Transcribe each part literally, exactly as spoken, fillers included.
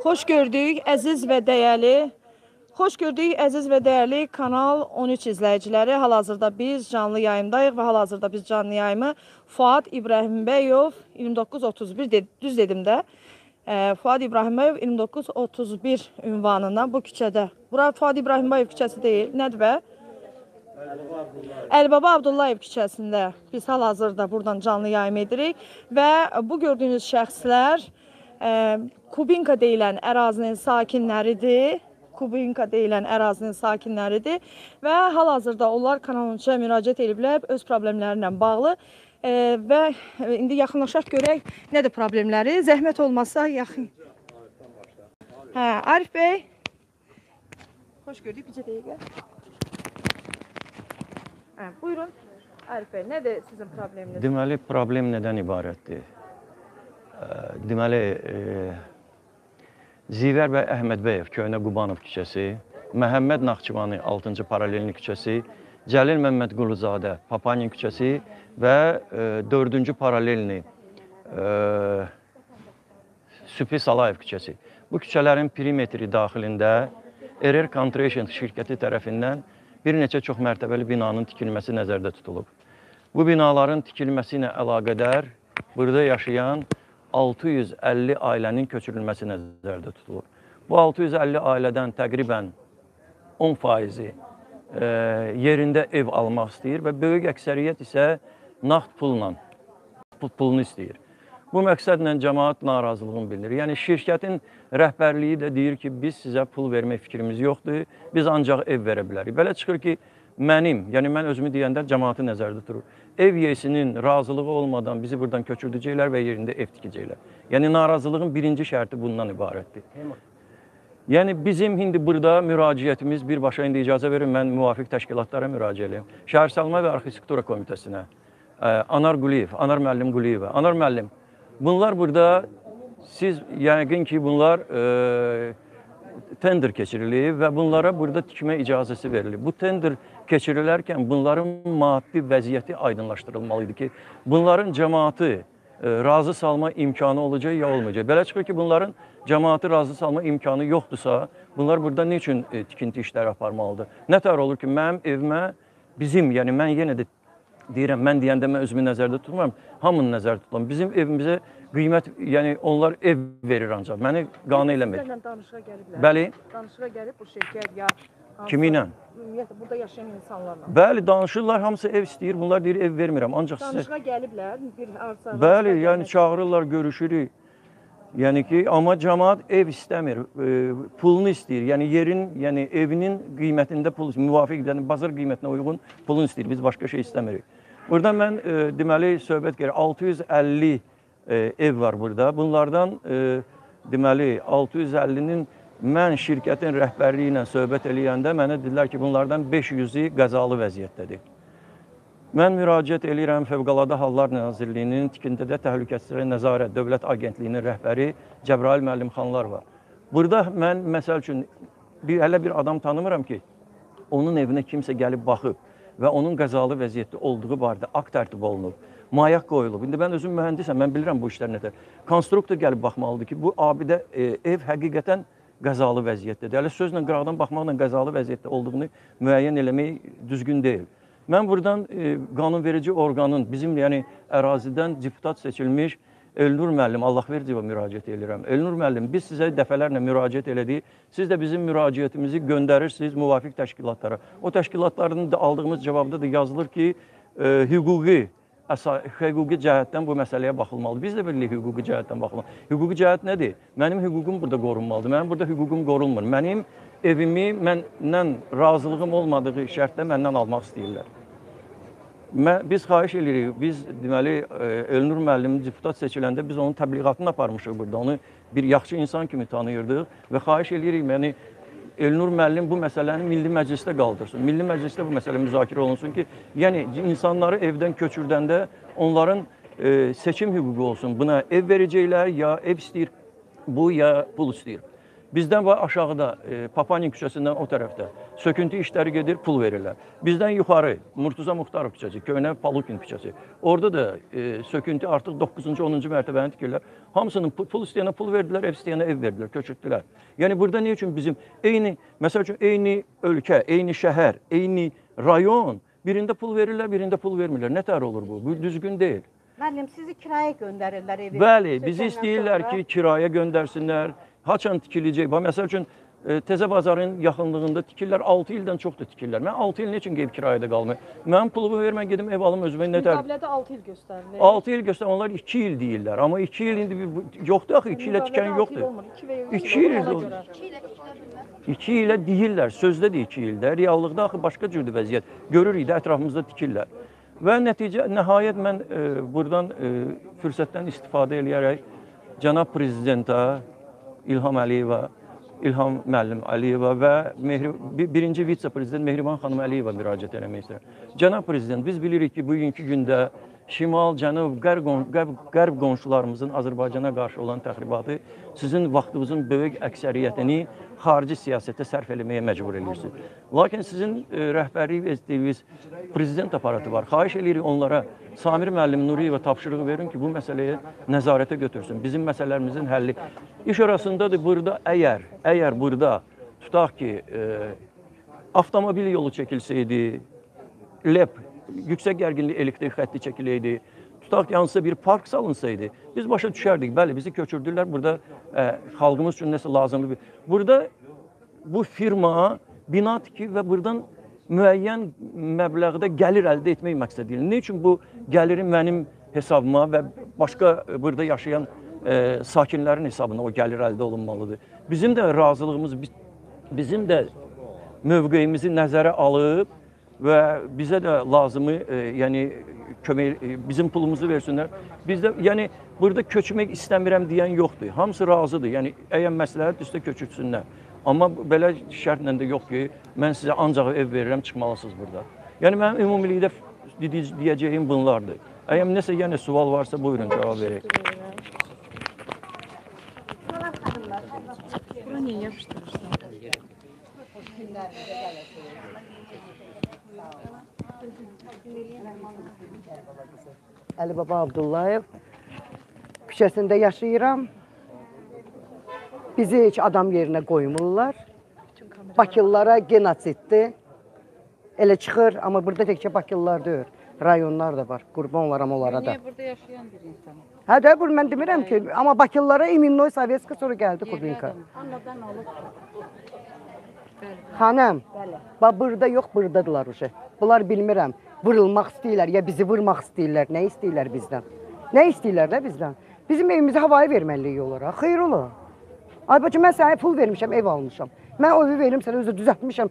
Xoş gördük əziz və dəyərli. Xoş gördük əziz və dəyərli Kanal on üç izləyiciləri. Hal-hazırda biz canlı yayımdayıq və hal-hazırda biz canlı yayımı Fuad İbrahimbəyov iyirmi doqquz otuz bir dedi, düz dedim də. E, Fuad İbrahimbəyov iyirmi doqquz otuz bir ünvanından bu küçədə. Bura Fuad İbrahimbəyov küçəsi deyil. Nədir bə? Əlibaba Abdullayev küçəsində biz hal-hazırda buradan canlı yayım edirik və bu gördüyünüz şəxslər e, Kubinka deyilən ərazinin sakinləridir. Kubinka deyilən ərazinin sakinləridir və hal-hazırda onlar Kanal on üçə müraciət ediblər öz problemlərlə bağlı e, və indi yaxınlaşaq görək nədir problemləri. Zəhmət olmasa yaxın. Hə, Arif bəy. Xoş gördük, bircə dəqiqə. Hə, buyurun. Arif bəy, nədir sizin probleminiz? Deməli, problem nədən ibarətdir? Deməli, e, Zivər bəy Əhmədbəyev, Köhnə Qubanov küçəsi, Məhəmməd Naxçıvani altıncı paralelli küçəsi, Cəlil Məmmədquluzadə Papanin küçəsi və e, dördüncü paralelli e, Sübhi Salayev küçəsi. Bu küçələrin perimetri daxilində R R Contraction şirkəti tərəfindən bir neçə çox mərtəbəli binanın tikilməsi nəzərdə tutulub. Bu binaların tikilməsi ilə əlaqədar burada yaşayan altı yüz əlli ailənin köçürülməsi nəzərdə tutulur. Bu altı yüz əlli ailədən təqribən on faizi e, yerində ev almaq istəyir və böyük əksəriyyət isə nağd pulla pulunu istəyir. Bu məqsədlə cəmaət narazılığını bildirir. Yəni şirkətin rəhbərliyi də deyir ki, biz sizə pul vermək fikrimiz yoxdur, biz ancaq ev verə bilərik. Belə çıxır ki, mənim, yəni mən özümü deyəndə cəmaatı nəzərdə durur. Ev yeyisinin razılığı olmadan bizi buradan köçürdəcəklər və yerində ev tikəcəklər. Yəni narazılığın birinci şərti bundan ibarətdir. Yəni bizim indi burada müraciətimiz birbaşa indi icazə verin, mən müvafiq təşkilatlara müraciət edeyim. Şəhərsalma və Arxitektura Komitəsinə, Anar Quliyev, Anar müəllim Quliyevə. Anar müəllim, bunlar burada siz yəqin ki bunlar e, tender keçirilib və bunlara burada tikmə icazəsi verilir. Bu tender keçirilərkən bunların maddi vəziyyəti aydınlaşdırılmalıydı ki, bunların cəmaatı e, razı salma imkanı olacaq ya olmayacaq. Belə çıxır ki, bunların cəmaatı razı salma imkanı yoxdursa, bunlar burada ne üçün e, tikinti işləri aparmalıdır? Nə tər olur ki, mənim evimə bizim, yəni mən yenə də deyirəm, mən deyəndə mən özümü nəzərdə tutmuram, hamını nəzərdə tuturam. Bizim evimizə qiymət, yəni onlar ev verir ancaq, məni qane eləmir. Sizlərlə danışığa gəliblər. Bəli. Danışığa gəlib bu şirkət ya... Kiminlə? Ümumiyyətlə, burada yaşayan insanlarla. Bəli, danışırlar, hamısı ev istəyir, bunlar deyir, ev vermirəm, ancaq sizə... Danışığa gəliblər, bir arsa... Bəli, yəni çağırırlar, görüşürük. Yəni ki, amma cəmaat ev istəmir, e, pulunu istəyir. Yəni yerin, yəni evinin qiymətində pul, müvafiq, yəni bazar qiymətinə uyğun pulunu istəyir, biz başqa şey istəmirik. Burada mən e, deməli söhbət gəlir, altı yüz əlli e, ev var burada. Bunlardan e, deməli altı yüz əllinin mən şirkətin rəhbərliyi ilə söhbət eləyəndə mənə dedilər ki, bunlardan beş yüzü qəzalı vəziyyətdədir. Mən müraciət eləyirəm Fövqəladə Hallar Nazirliyinin tikintidə təhlükəsizliyə nəzarət Dövlət Agentliyinin rəhbəri Cəbrayıl müəllim xanlar var. Burada mən məsəl üçün bir, hələ bir adam tanımıram ki, onun evinə kimsə gəlib baxıb və onun qəzalı vəziyyətdə olduğu barədə akt tərtib olunub, mayak qoyulub. İndi mən özüm mühəndisəm, mən bilirəm bu işlər nədir. Konstruktor gəlib baxmalıdır ki, bu abidə e, ev həqiqətən qəzalı vəziyyətdədir. Hələ sözlə qıraqdan baxmaqla qəzalı vəziyyətdə olduğunu müəyyən eləmək düzgün deyil. Mən buradan e, qanunverici orqanın, bizim yəni ərazidən deputat seçilmiş Elnur müəllim, Allahverciyevə müraciət edirəm. Elnur müəllim, biz sizə dəfələrlə müraciət elədik. Siz də bizim müraciətimizi göndərirsiniz müvafiq təşkilatlara. O təşkilatların da aldığımız cavabda da yazılır ki, e, hüquqi, əsa, hüquqi cəhətdən bu məsələyə baxılmalıdır. Biz də bilirik hüquqi cəhətdən baxılmalıdır. Hüquqi cəhət nədir? Mənim hüququm burada qorunmalıdır. Mənim burada hüququm qorunmur. Mənim evimi məndən razılığım olmadığı şərtdə məndən almaq istəyirlər. Mən, biz xahiş edirik, biz deməli Elnur müəllim deputat seçiləndə biz onun təbliğatını aparmışıq burada. Onu bir yaxşı insan kimi tanıyırdıq və xahiş edirik, yəni Elnur müəllim bu məsələni Milli Məclisdə qaldırsın. Milli Məclisdə bu məsələ müzakirə olunsun ki, yəni insanları evdən köçürdəndə onların e, seçim hüququ olsun. Buna ev verəcəklər, ya ev istəyir, bu ya pul istəyir. Bizdən var aşağıda, e, Papanin küçəsindən o tərəfdə söküntü işləri gedir, pul verirlər. Bizdən yuxarı Murtuza Muxtarov küçəsi, Köhnə Palukin küçəsi. Orada da e, söküntü artıq doqquzuncu onuncu mərtəbəni tikirlər. Hamısının pul, pul istəyənə pul verdilər, ev istəyənə ev verdilər, köçürtdülər. Yəni burada nə üçün bizim eyni, məsəl üçün eyni ölkə, eyni şəhər, eyni rayon birində pul verirlər, birində pul vermirlər. Nə tər olur bu? Bu düzgün deyil. Müəllim, sizi kirayə göndərirlər evi. Bəli, bizi istəyirlər ki, kirayə göndərsinlər. Haçan tikiləcək? Bax, məsəl üçün, e, Təzə bazarın yaxınlığında tikirlər, altı ildən çoxdur tikirlər. Mən altı il neçin ev kirayədə qalmır? Mənim pulumu ver, mən gedim ev alım özümə nə tər? Müqavilədə altı il göstərilir. altı il göstər, onlar iki il deyirlər. Amma iki il indi bir- yoxdur axı, iki ilə tikən yoxdur. iki il olur. iki ilə deyirlər, sözdə də iki ildə. Reallıqda axı başqa cürdür vəziyyət. Görürük də ətrafımızda tikirlər. Və nəticə, nəhayət mən e, buradan e, fürsətdən istifadə edərək cənab prezidentə İlham Əliyeva, İlham müəllim Əliyeva və Mehri, bir, birinci vitse-prezident Mehriban xanım Əliyeva müraciət etmək istəyirəm. Cənab prezident, biz bilirik ki, bugünkü gündə şimal, cənub, qərb, qərb, qərb qonşularımızın Azərbaycana qarşı olan təxribatı sizin vaxtınızın böyük əksəriyyətini xarici siyasətə sərf eləməyə məcbur edirsiniz. Lakin sizin e, rəhbərlik etdiyiniz prezident aparatı var. Xahiş edirik onlara Samir müəllim Nuriyeva tapşırığı verin ki, bu məsələyə nəzarətə götürsün. Bizim məsələlərimizin həlli. İş arasındadır burada əgər, əgər burada tutaq ki, e, avtomobil yolu çəkilsəydi, L E P, yüksək gərginlik elektrik xətti çəkiləydi, tutaq ki, hansısa bir park salınsaydı, biz başa düşərdik. Bəli, bizi köçürdülər, burada ə, xalqımız üçün nəsə lazımlı bir... Burada bu firma bina tikir və buradan müəyyən məbləğdə gəlir əldə etmək məqsədilə. Ne üçün bu gəliri mənim hesabıma və başqa burada yaşayan ə, sakinlərin hesabına o gəlir əldə olunmalıdır? Bizim də razılığımız, bizim də mövqeyimizi nəzərə alıb və bizə də lazımı, e, yəni kömək, e, bizim pulumuzu versinlər. Biz də, yəni burada köçmək istəmirəm deyən yoxdur. Hamısı razıdır. Yəni əgər məsləhət üstə köçürsünlər. Amma belə şərtlə də yox ki, mən sizə ancaq ev verirəm, çıxmalısınız burada. Yəni mənim ümumilikdə deyəcəyim bunlardır. Əgər nəsə yenə sual varsa, buyurun cavab verək. Bura niyə yapışdırırsan? Əli Baba Abdullayev küçəsində yaşayıram. Bizi heç adam yerinə qoymurlar. Bakılılara genotsiddir. Elə çıxır, amma burada təkcə Bakılılar deyil. Rayonlar da var, qurban olaram onlara da. Niyə burada yaşayan bir insan? Hə də, bu mən demirəm ki, amma Bakılılara İminnoy Sovetska sonra gəldi Kubinka. Anladan alıb. Xanım, bax burada yox, buradadılar uşaq. Bunlar bilmirəm, vurulmaq istəyirlər, ya bizi vurmaq istəyirlər, nə istəyirlər bizdən? Nə istəyirlər də bizdən? Bizim evimizi havayı verməliyik olaraq, xeyr ola. Ay bacım, mən sənə pul vermişəm, ev almışam. Mən o evi verim sənə, özü düzəltmişəm.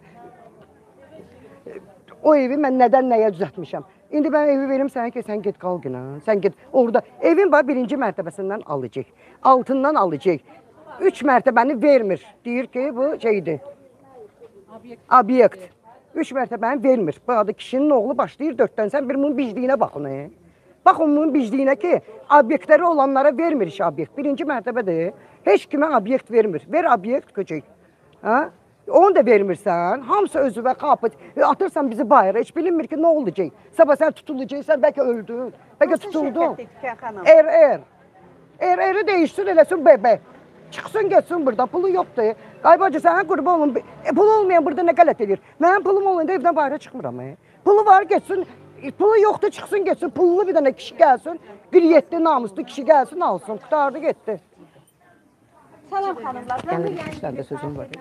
O evi mən nədən nəyə düzəltmişəm? İndi mən evi verim sənə ki, sən get qal günə, sən get. Orada evin var birinci mərtəbəsindən alacaq, altından alacaq. Üç mərtəbəni vermir, deyir ki, bu şeydir. Obyekt. Üç mərtəbəni vermir. Bu adı kişinin oğlu başlayır dörddən. Sən bir bunun bicliyinə baxın. E. Baxın bunun bicliyinə ki, obyektləri olanlara vermir iş obyekt. Birinci mərtəbədir. Heç kimə obyekt vermir. Ver obyekt köçək. Ha? Onu da vermirsən. Hamısı özü və qapı. Atırsan bizi bayıra. Heç bilinmir ki, nə olacaq? Sabah sən tutulacaqsan, bəlkə öldün. Bəlkə tutuldun. Er, er. Er, eri değişsin, eləsin bebe. Çıxsın, geçsin burada. Pulu yoxdur. Qaybacı, sənə qurban olun. E, pulu olmayan burada nə qələt edir? Mənim pulum olanda evdən bayıra çıxmıram. E. Pulu var, geçsin. E, pulu yoxdur, çıxsın, geçsin. Pullu bir dənə kişi gəlsin. Qriyyətli, namuslu kişi gəlsin, alsın. Qutardı, getdi. Salam xanımlar. Yəni, işlərdə sözüm var.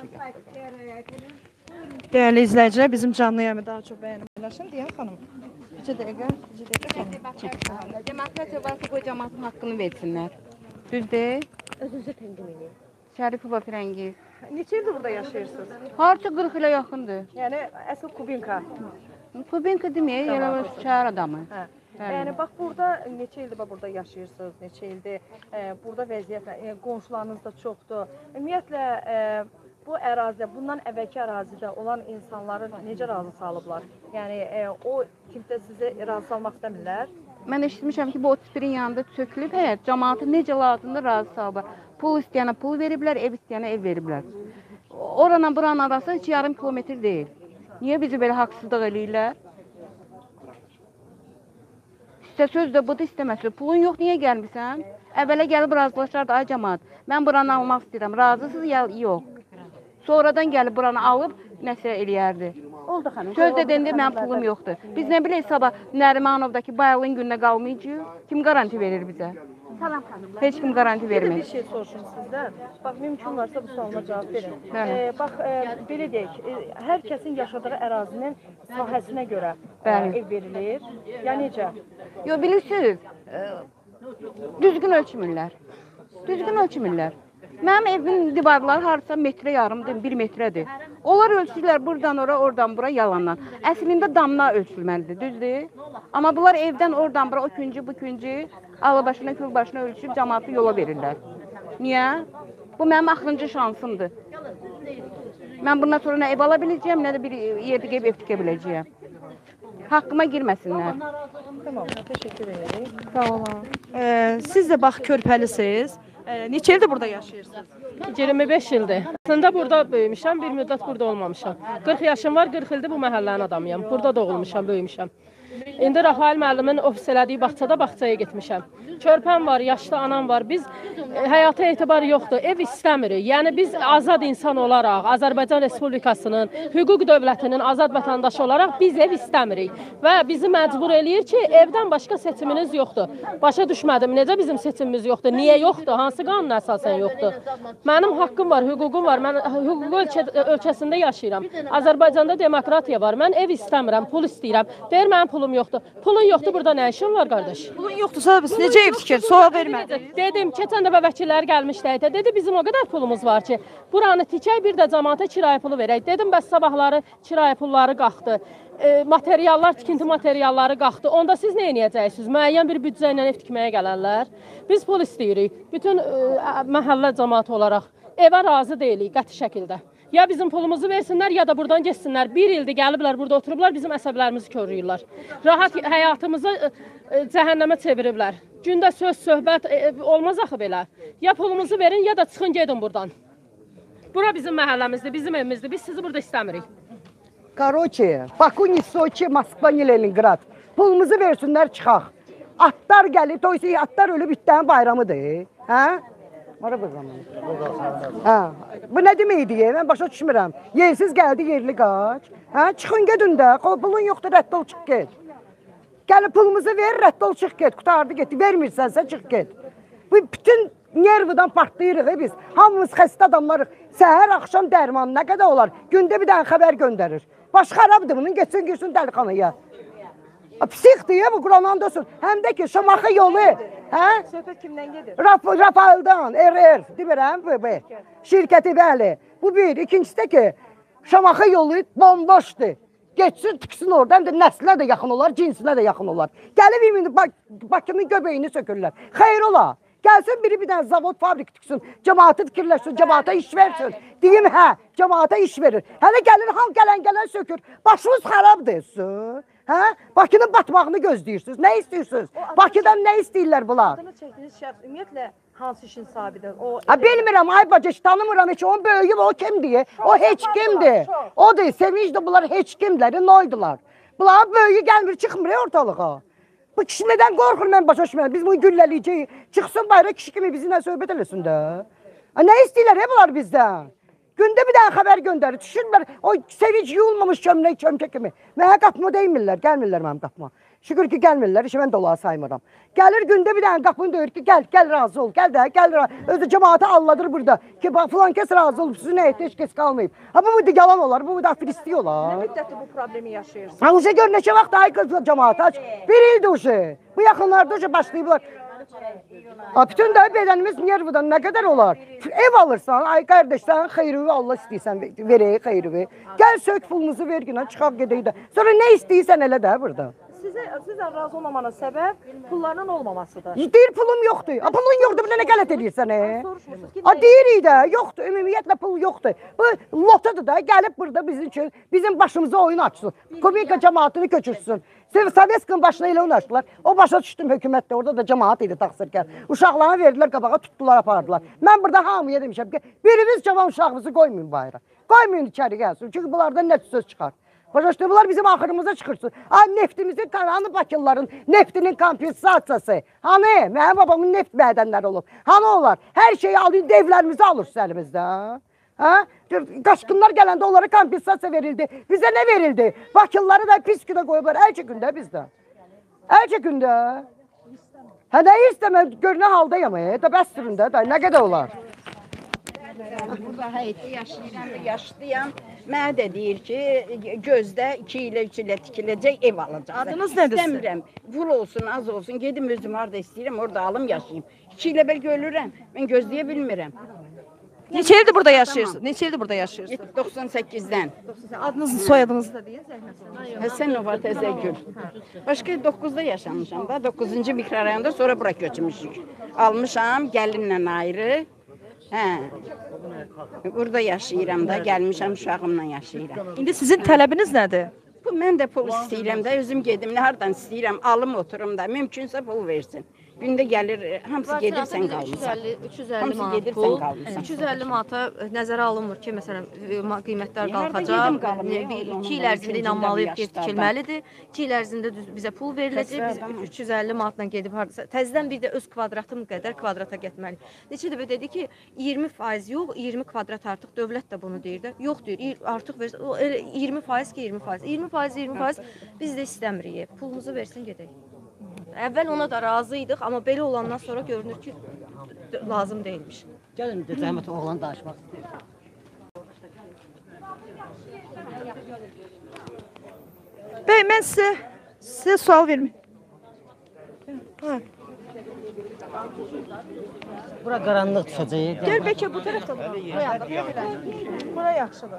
Değerli izleyiciler, bizim canlı yayımı daha çok beğenmişsin diyen hanım. İki dakika, iki dakika. Demokratiya varsa bu cəmaatın haqqını versinlər. Düzdür? Özünüzü təqdim edin. Şərifova Firəngiz. Neçə ildir burada yaşayırsınız? Harca qırx ilə yaxındır. Yani əsl Kubinka. Kubinka demək, elə şəhər adamı. Hə. Yəni bax burada neçə ildir bax burada yaşayırsınız, neçə ildir e, burada vəziyyət, e, qonşularınız da çoxdur. Ümumiyyətlə e, bu ərazidə, bundan əvvəlki ərazidə olan insanları necə razı salıblar? Yəni e, o kimsə sizi razı salmaq istəmirlər? Mən eşitmişəm ki, bu otuz birin yanında çökülüb, həyət cəmaatı necə lazımdır razı salıblar. Pul istəyənə pul veriblər, ev istəyənə ev veriblər. Oranla buranın arası heç yarım kilometr deyil. Niyə bizi belə haqsızlıq eləyirlər? İstə söz də budur, istəməsə. Pulun yox, niyə gəlmirsən? Əvvələ gəlib razılaşardı, ay cəmaat. Mən buranı almaq istəyirəm. Razısınız ya yox. Sonradan gəlib buranı alıb nəsə eləyərdi. Oldu xanım. Söz də dendi, mənim pulum yoxdur. Biz nə bilək sabah Nərimanovdakı bayılığın gününə qalmayacaq. Kim garanti verir bizə? Salam xanım. Heç kim garanti Bir də vermir. bir şey soruşum sizdən. Bax, mümkün varsa bu sualıma cavab verin. Bəli. E, bax, e, belə deyək, e, hər kəsin yaşadığı ərazinin sahəsinə görə e, Bəli. ev verilir. Ya necə? Yo, bilirsiniz, e, düzgün ölçmürlər. Düzgün ölçmürlər. Mənim evimin divarları harasa metrə yarımdır, bir metrədir. Onlar ölçürlər buradan ora, oradan bura yalandan. Əslində damla ölçülməlidir, düzdür? Amma bunlar evdən oradan bura, o küncü, bu küncü, alı başına, kül başına ölçüb cəmaatı yola verirlər. Niyə? Bu mənim axırıncı şansımdır. Mən bundan sonra nə ev ala biləcəyəm, nə də bir yerdə ev ev tikə biləcəyəm. Haqqıma girməsinlər. Tamam, təşəkkür ederim. Sağ olun. E, siz də bax körpəlisiniz. E, neçə ildir burada yaşayırsınız? iyirmi beş ildir. Aslında burada böyümüşəm, bir müddət burada olmamışam. qırx yaşım var, qırx ildir bu məhəllənin adamıyam. Burada doğulmuşam, böyümüşəm. İndi Rafael müəllimin ofis elədiyi bağçada bağçaya getmişəm. Körpəm var, yaşlı anam var. Biz e, həyata etibar yoxdur, ev istəmirik. Yəni biz azad insan olaraq, Azərbaycan Respublikasının, hüquq dövlətinin azad vətəndaşı olaraq biz ev istəmirik. Və bizi məcbur eləyir ki, evdən başqa seçiminiz yoxdur. Başa düşmədim, necə bizim seçimimiz yoxdur? Niyə yoxdur? Hansı qanuna əsasən yoxdur? Mənim haqqım var, hüququm var. Mən hüquq ölkə, ölkəsində yaşayıram. Azərbaycanda demokratiya var. Mən ev istəmirəm, pul istəyirəm. Deyir, mənim pulum yoxdur. Pulun yoxdur, burada nə işin var, qardaş? Pulun yoxdursa biz necə ev tikir? Sual vermədiniz. Dedim, keçən dəfə vəkillər gəlmişdi. Dedi, bizim o qədər pulumuz var ki, buranı tikək, bir də cəmaata kirayə pulu verək. Dedim, bəs sabahları kirayə pulları qalxdı. E, materiallar, tikinti materialları qalxdı. Onda siz nə edəcəksiniz? Müəyyən bir büdcə ilə ev tikməyə gələnlər. Biz pul istəyirik. Bütün e, məhəllə cəmaatı olaraq evə razı deyilik qəti şəkildə. Ya bizim pulumuzu versinlər, ya da buradan geçsinlər. Bir ildir gəliblər, burada oturublar, bizim əsəblərimizi körüyürlər. Rahat həyatımızı e, e, cəhənnəmə çeviriblər. Gündə söz, söhbət e, olmaz axı belə. Ya pulumuzu verin, ya da çıxın gedin buradan. Bura bizim məhəlləmizdir, bizim evimizdir. Biz sizi burada istəmirik. Короче, Bakuni, Soçi, Moskva, Leningrad. Pulumuzu versinlər, çıxaq. Atlar gəlir, toysa atlar ölüb itlərin bayramıdır. Hə? Mara bu zaman. Hə. Bu nə deməkdir? Mən başa düşmürəm. Yersiz gəldi, yerli qaç. Hə? Çıxın gedin də. Pulun yoxdur, rədd ol, çıx get. Gəlib pulumuzu ver, rədd ol, çıx get. Qutardı getdi. Vermirsənsə çıx get. Bu bütün nervıdan partlayırıq biz. Hamımız xəstə adamlarıq. Səhər, axşam dərman nə qədər olar? Gündə bir dənə xəbər göndərir. Baş xarabdır bunun, geçsin girsin dəlixanaya. Psixdir ya bu Quranan olsun. Həm də ki Şamaxı yolu. Hə? Söhbət kimdən gedir? Raf Rafael'dan, R R, demirəm bu bu. Şirkəti bəli. Bu bir, ikincisi də ki Şamaxı yolu bomboşdur. Geçsin tiksin oradan da nəslə də yaxın olar, cinsinə də yaxın olar. Gəlib indi bak, Bakının göbəyini sökürlər. Xeyr ola. Gəlsin biri bir dənə zavod, fabrik tiksin, cəmaatı fikirləşsin, cəmaata iş versin. Deyim hə, cəmaata iş verir. Hələ gəlir, ham gələn-gələn sökür. Başınız xarabdır. Hə? Bakının batmağını gözləyirsiniz. Nə istəyirsiniz? Bakıdan nə istəyirlər bunlar? Adını çəkdiyiniz şəxs ümumiyyətlə hansı işin sahibidir? O Ha, bilmirəm, ay bacı, heç tanımıram heç. Onun böyüyü o kimdir? O heç kimdir. O değil, sevincdir, bunlar heç kimdir, noydular. Bunlar böyüyü gəlmir, çıxmır ortalığa. Bu kişi nədən qorxur, mən başa düşmürəm. Biz bunu güllələyəcəyik. Çıxsın bayra kişi kimi bizimlə söhbət eləsin də. Ha, nə istəyirlər he bunlar bizdən? Gündə bir dənə xəbər göndərir, düşürlər. O sevinç yuyulmamış çömlək, çömçə kimi. Mənə qapıma deymirlər, gəlmirlər mənim qapıma. Şükür ki, gəlmirlər, işə mən dolağı saymıram. Gəlir gündə bir dənə qapını döyür ki, gəl, gəl razı ol, gəl də, gəl razı. Özü cəmaatı alladır burada. Ki, filan kəs razı olub, sizin həyətdə heç kəs qalmayıb. Ha, bu da yalan olar, bu da afilisti olar. nə müddətdir bu problemi yaşayırsınız? Ha, uşa gör neçə vaxt ay qız cəmaata aç. Bir ildir uşa. Bu yaxınlarda uşa başlayıblar. Ha, bütün də bədənimiz nervıdan nə qədər olar? Ev alırsan, ay qardaş, sən xeyrivi Allah istəyirsən, verək xeyrivi. Gəl sök pulumuzu ver günə, çıxaq gedək də. Sonra nə istəyirsən elə də burada. sizə sizə razı olmamanın səbəb pulların olmamasıdır. Deyir pulum yoxdur. A pulun yoxdur, bir nə qələt edirsən? E? Soruşmusunuz ki, A deyirik də, yoxdur, ümumiyyətlə pul yoxdur. Bu lotadır da, gəlib burada bizim üçün, bizim başımıza oyun açsın. Kubinka cəmaatını köçürsün. Sovetskinin başına elə oynaşdılar. O başa düşdüm hökumətdə, orada da cəmaat idi təqsirkar. Uşaqlarını verdilər qabağa, tutdular, apardılar. Mən burada hamıya demişəm ki, birimiz cavan uşağımızı qoymayın bayıra. Qoymayın içəri gəlsin. Çünki bunlardan nə söz çıxar. Başa düşdü, bunlar bizim axırımıza çıxırsın. Ha, neftimizin, hanı Bakılıların neftinin kompensasiyası. Hani, mənim babamın neft mədənləri olub. Hani onlar? Hər şeyi alın, devlərimizi alırsın əlimizdə. Ha? Qaçqınlar gələndə onlara kompensasiya verildi. Bizə nə verildi? Bakılları da pis günə qoyublar. Əl çəkində bizdə. Əl çəkində. Hə, nə istəmə, görünə haldayam. Da bəstirində, da nə qədər olar? Burada həyətdə yaşayıram, yaşlıyam. Mənə də deyir ki, gözdə iki ilə, üç ilə tikiləcək ev alacaq. Adınız nədir? İstəmirəm. Vur olsun, az olsun, gedim özüm harada istəyirəm, orada alım yaşayayım. İki ilə bəlkə ölürəm, mən gözləyə bilmirəm. Neçə ildir burada yaşayırsınız? Neçə ildir burada yaşayırsınız? doxsan səkkizdən. Adınızı, soyadınızı da deyin, zəhmət. Həsənova Təzəgül. Başqa doqquzda yaşamışam da, doqquzuncu mikrorayonda, sonra bura köçmüşük. Almışam, gəlinlə ayrı. Hə. Burada yaşayıram da, gəlmişəm uşağımla yaşayıram. İndi sizin tələbiniz nədir? Bu, mən də pul istəyirəm də, özüm gedim, nə hardan istəyirəm, alım oturum da, mümkünsə pul versin. Gündə gəlir, hamısı gedirsən qalmısan. üç yüz əlli Hamısı manat gedirsən pul. qalmısan. üç yüz əlli manata nəzərə alınmır ki, məsələn, qiymətlər Harda gedim qalxacaq. qalım, Bir ya, iki il onun ərzində üçüncü inanmalıyıq ki, yaşlarda. tikilməlidir. iki il ərzində düz- bizə pul veriləcək. Biz Təsvir üç yüz əlli manatla gedib hardasa təzədən bir də öz kvadratım qədər kvadrata getməliyik. Neçə dəfə dedi ki, iyirmi faiz yox, iyirmi kvadrat artıq dövlət də bunu deyir də. Yox deyir, y- artıq versin. O elə iyirmi faiz ki, iyirmi faiz. iyirmi faiz, iyirmi faiz biz də istəmirik. Pulumuzu versin gedək. Əvvəl ona da razı idik, amma belə olandan sonra görünür ki, d- lazım deyilmiş. Gəlin bir də zəhmət oğlan danışmaq istəyir. Bəy, mən sizə, sizə sual verməyim. Ha, Bura qaranlıq düşəcək. gəl bəlkə bu tərəfdə duraq. Bura yaxşıdır.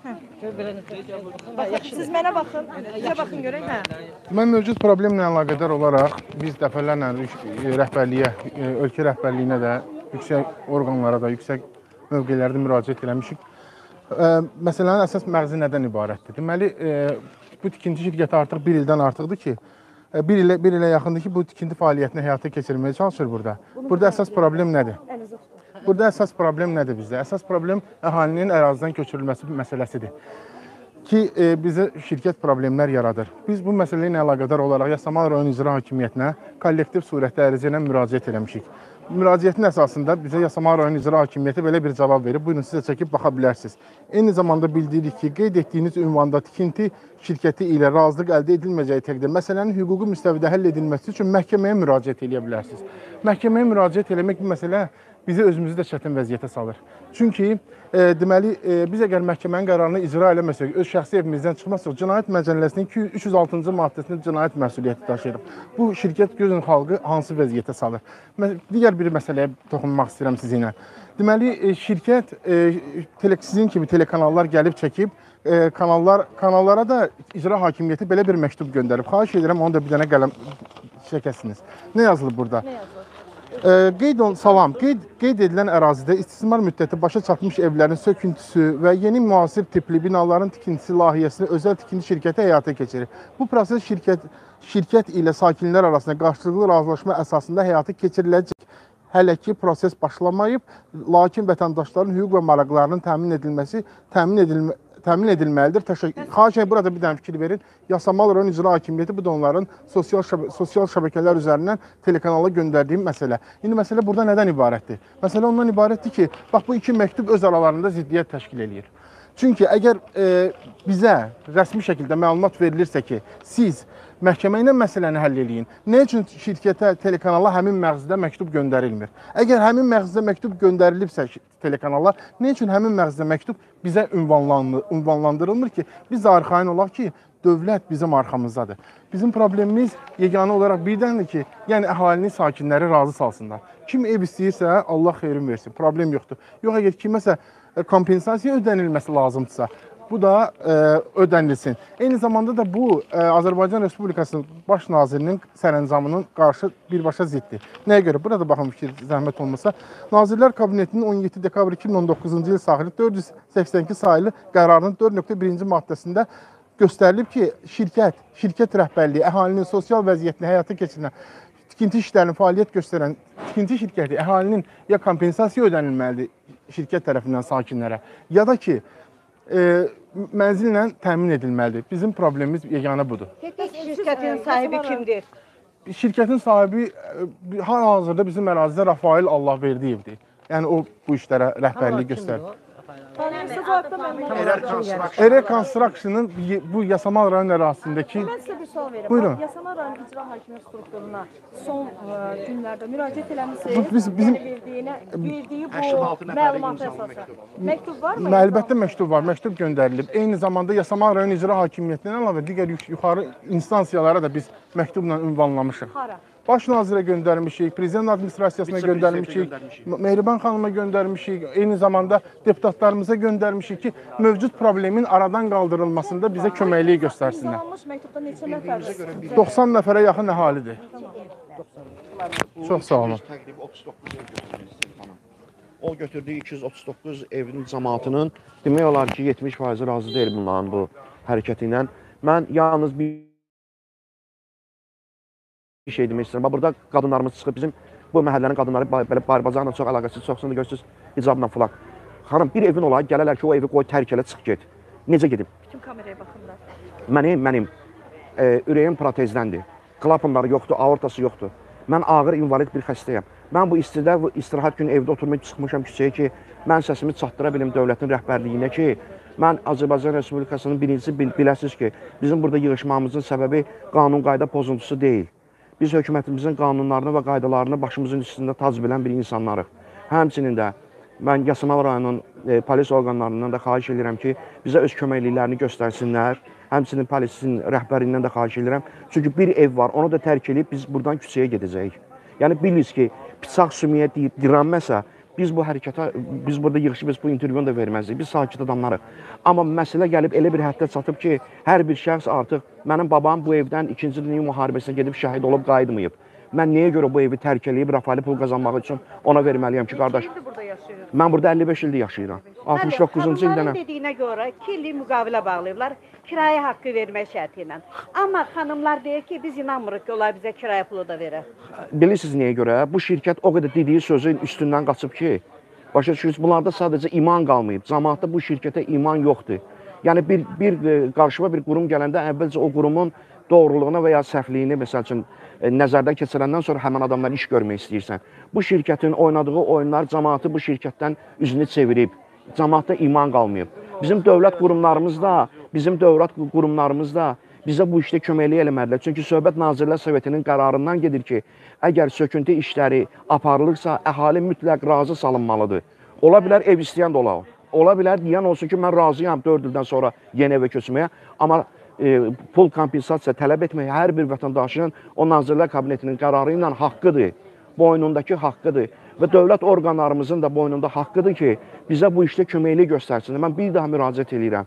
Siz mənə baxın, bizə baxın görək, hə. Mən mövcud problemlə əlaqədar olaraq biz dəfələrlə rəhbərliyə, e, ölkə rəhbərliyinə də, yüksək orqanlara da, yüksək mövqelərdə müraciət eləmişik. E, Məsələnin əsas məğzi nədən ibarətdir? Deməli, e, bu tikinti şirkəti artıq bir ildən artıqdır ki, e, bir ilə, bir ilə yaxındır ki, bu tikinti fəaliyyətini həyata keçirməyə çalışır burada. Burada əsas problem nədir? Burada əsas problem nədir bizdə? Əsas problem əhalinin ərazidən köçürülməsi məsələsidir ki, e, bizə şirkət problemlər yaradır. Biz bu məsələ ilə əlaqədar olaraq Yasamal rayon icra hakimiyyətinə kollektiv surətdə ərizə ilə müraciət eləmişik. Müraciətin əsasında bizə Yasamal rayon icra hakimiyyəti belə bir cavab verib. Buyurun, sizə çəkib baxa bilərsiniz. Eyni zamanda bildiririk ki, qeyd etdiyiniz ünvanda tikinti şirkəti ilə razılıq əldə edilməyəcəyi təqdirdə məsələnin hüquqi müstəvidə həll edilməsi üçün məhkəməyə müraciət edə bilərsiniz. Məhkəməyə müraciət eləmək bu məsələ bizi özümüzü də çətin vəziyyətə salır. Çünki e, deməli e, biz əgər məhkəmənin qərarını icra eləməsək, öz şəxsi evimizdən çıxmasaq, Cinayət Məcəlləsinin üç yüz altıncı maddəsində cinayət məsuliyyəti daşıyırıq. Bu şirkət gözün xalqı hansı vəziyyətə salır? Mən digər bir məsələyə toxunmaq istəyirəm sizinlə. Deməli e, şirkət e, tele, sizin kimi telekanallar gəlib çəkib, e, kanallar kanallara da icra hakimiyyəti belə bir məktub göndərib. Xahiş edirəm onu da bir dənə qələm çəkəsiniz. Nə yazılıb burada? Nə yazılıb? Qeyd ol, salam. Qeyd, qeyd edilən ərazidə istismar müddəti başa çatmış evlərin söküntüsü və yeni müasir tipli binaların tikintisi layihəsini özəl tikinti şirkəti həyata keçirir. Bu proses şirkət, şirkət ilə sakinlər arasında qarşılıqlı razılaşma əsasında həyata keçiriləcək. Hələ ki proses başlamayıb, lakin vətəndaşların hüquq və maraqlarının təmin edilməsi təmin edilmə təmin edilməlidir. Təşəkkür. Xahiş edirəm, burada bir dənə fikir verin. Yasamal rayon icra hakimiyyəti bu da onların sosial, şəbə sosial şəbəkələr üzərindən telekanala göndərdiyim məsələ. İndi məsələ burada nədən ibarətdir? Məsələ ondan ibarətdir ki, bax bu iki məktub öz aralarında ziddiyyət təşkil eləyir. Çünki əgər e, bizə rəsmi şəkildə məlumat verilirsə ki, siz məhkəmə ilə məsələni həll eləyin. Nə üçün şirkətə, telekanala həmin məğzidə məktub göndərilmir? Əgər həmin məğzidə məktub göndərilibsə telekanala, nə üçün həmin məğzidə məktub bizə ünvanlandırılmır ki, biz arxayın olaq ki, dövlət bizim arxamızdadır. Bizim problemimiz yeganə olaraq birdəndir ki, yəni əhalinin sakinləri razı salsınlar. Kim ev istəyirsə, Allah xeyrin versin, problem yoxdur. Yox, əgər kiməsə kompensasiya ödənilməsi lazımdırsa, bu da e, ödənilsin. Eyni zamanda da bu e, Azərbaycan Respublikasının baş nazirinin sərəncamının qarşı birbaşa ziddir. Nəyə görə? Burada baxın fikir zəhmət olmasa. Nazirlər Kabinetinin on yeddi dekabr iki min on doqquzuncu il saxili dörd yüz səksən iki sayılı qərarının dörd nöqtə birinci maddəsində göstərilib ki, şirkət, şirkət rəhbərliyi əhalinin sosial vəziyyətini həyata keçirilən tikinti işlərinin fəaliyyət göstərən tikinti şirkəti əhalinin ya kompensasiya ödənilməlidir şirkət tərəfindən sakinlərə, ya da ki, e, mənzillə təmin edilməlidir. Bizim problemimiz yeganə budur. Şirkətin sahibi kimdir? Şirkətin sahibi e, hal-hazırda bizim ərazidə Rafael Allahverdiyevdir. Yəni o bu işlərə rəhbərlik göstərir. Erek Construction'ın bu Yasamal rayon ərazisindəki... Mən sizə bir sual verim. Buyurun. Yasamal rayon icra hakimiyyət strukturuna son ə, günlərdə müraciət eləmişsiniz. Bu, biz, bizim... Yəni verdiyinə, verdiyi bu məlumata əsasən. Məktub var mı? Əlbəttə məktub var, məktub göndərilib. Eyni zamanda Yasamal rayon icra hakimiyyətindən əlavə digər yuxarı instansiyalara da biz məktubla ünvanlamışıq. Hara? Baş nazirə göndərmişik, prezident administrasiyasına göndərmişik, Mehriban xanıma göndərmişik, eyni zamanda deputatlarımıza göndərmişik ki, mövcud problemin aradan qaldırılmasında bizə köməkliyi göstərsinlər. İmzalanmış məktubda neçə nəfər? doxsan nəfərə yaxın əhalidir. Çox sağ olun. Təqribi otuz doqquz ev götürmüşsünüz. O götürdüyü iki yüz otuz doqquz evin cəmaatının demək olar ki, yetmiş faizi razı deyil bunların bu hərəkəti ilə. Mən yalnız bir bir şey demək istəyirəm. Burada qadınlarımız çıxıb, bizim bu məhəllənin qadınları belə barbazanla çox əlaqəsiz, çoxsunu da görürsünüz, icabla falan. Xanım, bir evin olayı, gələrlər ki, o evi qoy tərk elə, çıx get. Necə gedim? Bütün kameraya baxırlar. Mənim, mənim e, ürəyim protezdəndir. Klapanları yoxdur, aortası yoxdur. Mən ağır invalid bir xəstəyəm. Mən bu istidə, bu istirahət günü evdə oturmayıb çıxmışam küçəyə ki, mən səsimi çatdıra bilim dövlətin rəhbərliyinə ki, mən Azərbaycan Respublikasının birincisi bil biləsiniz ki, bizim burada yığışmamızın səbəbi qanun qayda pozuntusu deyil. Biz hökumətimizin qanunlarını və qaydalarını başımızın üstündə tac bilən bir insanlarıq. Həmçinin də mən Yasamal rayonunun e, polis orqanlarından da xahiş edirəm ki, bizə öz köməkliklərini göstərsinlər. Həmçinin polisin rəhbərindən də xahiş edirəm. Çünki bir ev var, onu da tərk edib biz buradan küçəyə gedəcəyik. Yəni bilirsiniz ki, pisaq sümüyə diranməsə, biz bu hərəkətə, biz burada yığışıb, biz bu intervyunu da verməzdik. Biz sakit adamlarıq. Amma məsələ gəlib elə bir həddə çatıb ki, hər bir şəxs artıq, mənim babam bu evdən ikinci Dünya müharibəsinə gedib şəhid olub qayıtmayıb. Mən niyə görə bu evi tərk eləyib, rəfaili pul qazanmaq üçün ona verməliyəm ki, qardaş, mən burada əlli beş ildir yaşayıram. altmış doqquzuncu ildən. Xanımların dediyinə görə iki illik müqavilə bağlayıblar, kirayə haqqı vermək şərti ilə. Amma xanımlar deyir ki, biz inanmırıq ki, onlar bizə kirayə pulu da verir. Bilirsiniz niyə görə? Bu şirkət o qədər dediyi sözün üstündən qaçıb ki, başa düşürsünüz, bunlarda sadəcə iman qalmayıb. Cəmaatda bu şirkətə iman yoxdur. Yəni bir, bir qarşıma bir qurum gələndə əvvəlcə o qurumun doğruluğuna və ya səhvliyini məsəl üçün nəzərdən keçirəndən sonra həmin adamlar iş görmək istəyirsən. Bu şirkətin oynadığı oyunlar cəmaatı bu şirkətdən üzünü çevirib. Cəmaatda iman qalmayıb. Bizim dövlət qurumlarımız da, bizim dövlət qurumlarımız da bizə bu işdə köməklik eləmədilər. Çünki Söhbət Nazirlər Sovetinin qərarından gedir ki, əgər söküntü işləri aparılırsa, əhali mütləq razı salınmalıdır. Ola bilər ev istəyən də ola. Ola bilər deyən olsun ki, mən razıyam dörd ildən sonra yeni evə köçməyə. Amma e, pul kompensasiya tələb etmək hər bir vətəndaşın o Nazirlər Kabinetinin qərarı ilə haqqıdır. Boynundakı haqqıdır. Və dövlət orqanlarımızın da boynunda haqqıdır ki, bizə bu işdə köməklik göstərsin. Mən bir daha müraciət edirəm.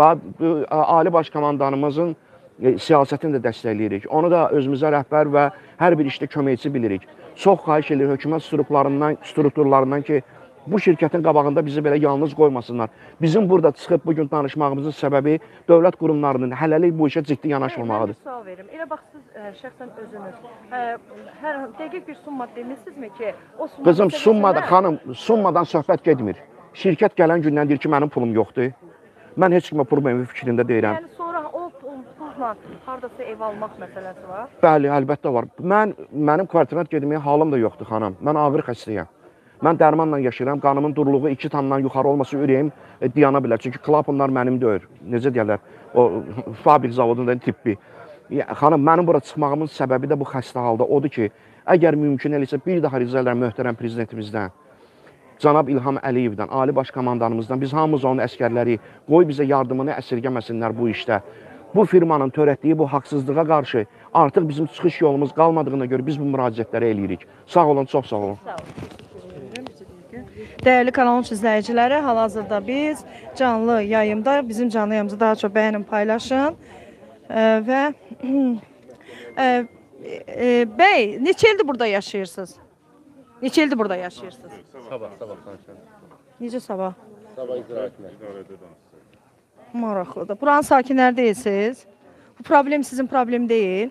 Ali Baş Komandanımızın e, siyasətini də dəstəkləyirik. Onu da özümüzə rəhbər və hər bir işdə köməkçi bilirik. Çox xahiş edirik hökumət strukturlarından, strukturlarından ki, bu şirkətin qabağında bizi belə yalnız qoymasınlar. Bizim burada çıxıb bugün danışmağımızın səbəbi dövlət qurumlarının hələlik bu işə ciddi yanaşmamağıdır. Mən bir sual verim. Elə bax, siz ə, şəxsən özünüz ə, hər dəqiq bir summa demirsinizmi ki, o summa... Qızım, summada, xanım, summadan söhbət getmir. Şirkət gələn gündən deyir ki, mənim pulum yoxdur. Mən heç kimə pul mənim fikrində deyirəm. Yəni sonra o pulla haradasa ev almaq məsələsi var? Bəli, əlbəttə var. Mən, mənim kvartirat gedməyə halım da yoxdur, xanım. Mən ağır xəstəyəm. Mən dərmanla yaşayıram, qanımın duruluğu iki tamdan yuxarı olması ürəyim e, diyana bilər. Çünki klapanlar mənim deyir. Necə deyərlər, o fabrik zavodunda tibbi. Ya, xanım, mənim bura çıxmağımın səbəbi də bu xəstə halda odur ki, əgər mümkün eləsə bir daha rica edirəm möhtərəm prezidentimizdən, Cənab İlham Əliyevdən, Ali Baş Komandanımızdan, biz hamımız onun əskərləri, qoy bizə yardımını əsirgəməsinlər bu işdə. Bu firmanın törətdiyi bu haqsızlığa qarşı artıq bizim çıxış yolumuz qalmadığına görə biz bu müraciətləri eləyirik. Sağ olun, çox sağ olun. Sağ olun. Değerli kanalın izləyiciləri, hal-hazırda biz canlı yayımda, bizim canlı yayımızı daha çox bəyənin, paylaşın. E, və e, e, bəy, neçə ildir burada yaşayırsınız? Neçə ildir burada yaşayırsınız? Sabah, sabah danışalım. Necə sabah? Sabah icra etmək. Maraqlıdır. Buranın sakinləri deyilsiniz. Bu problem sizin problem deyil.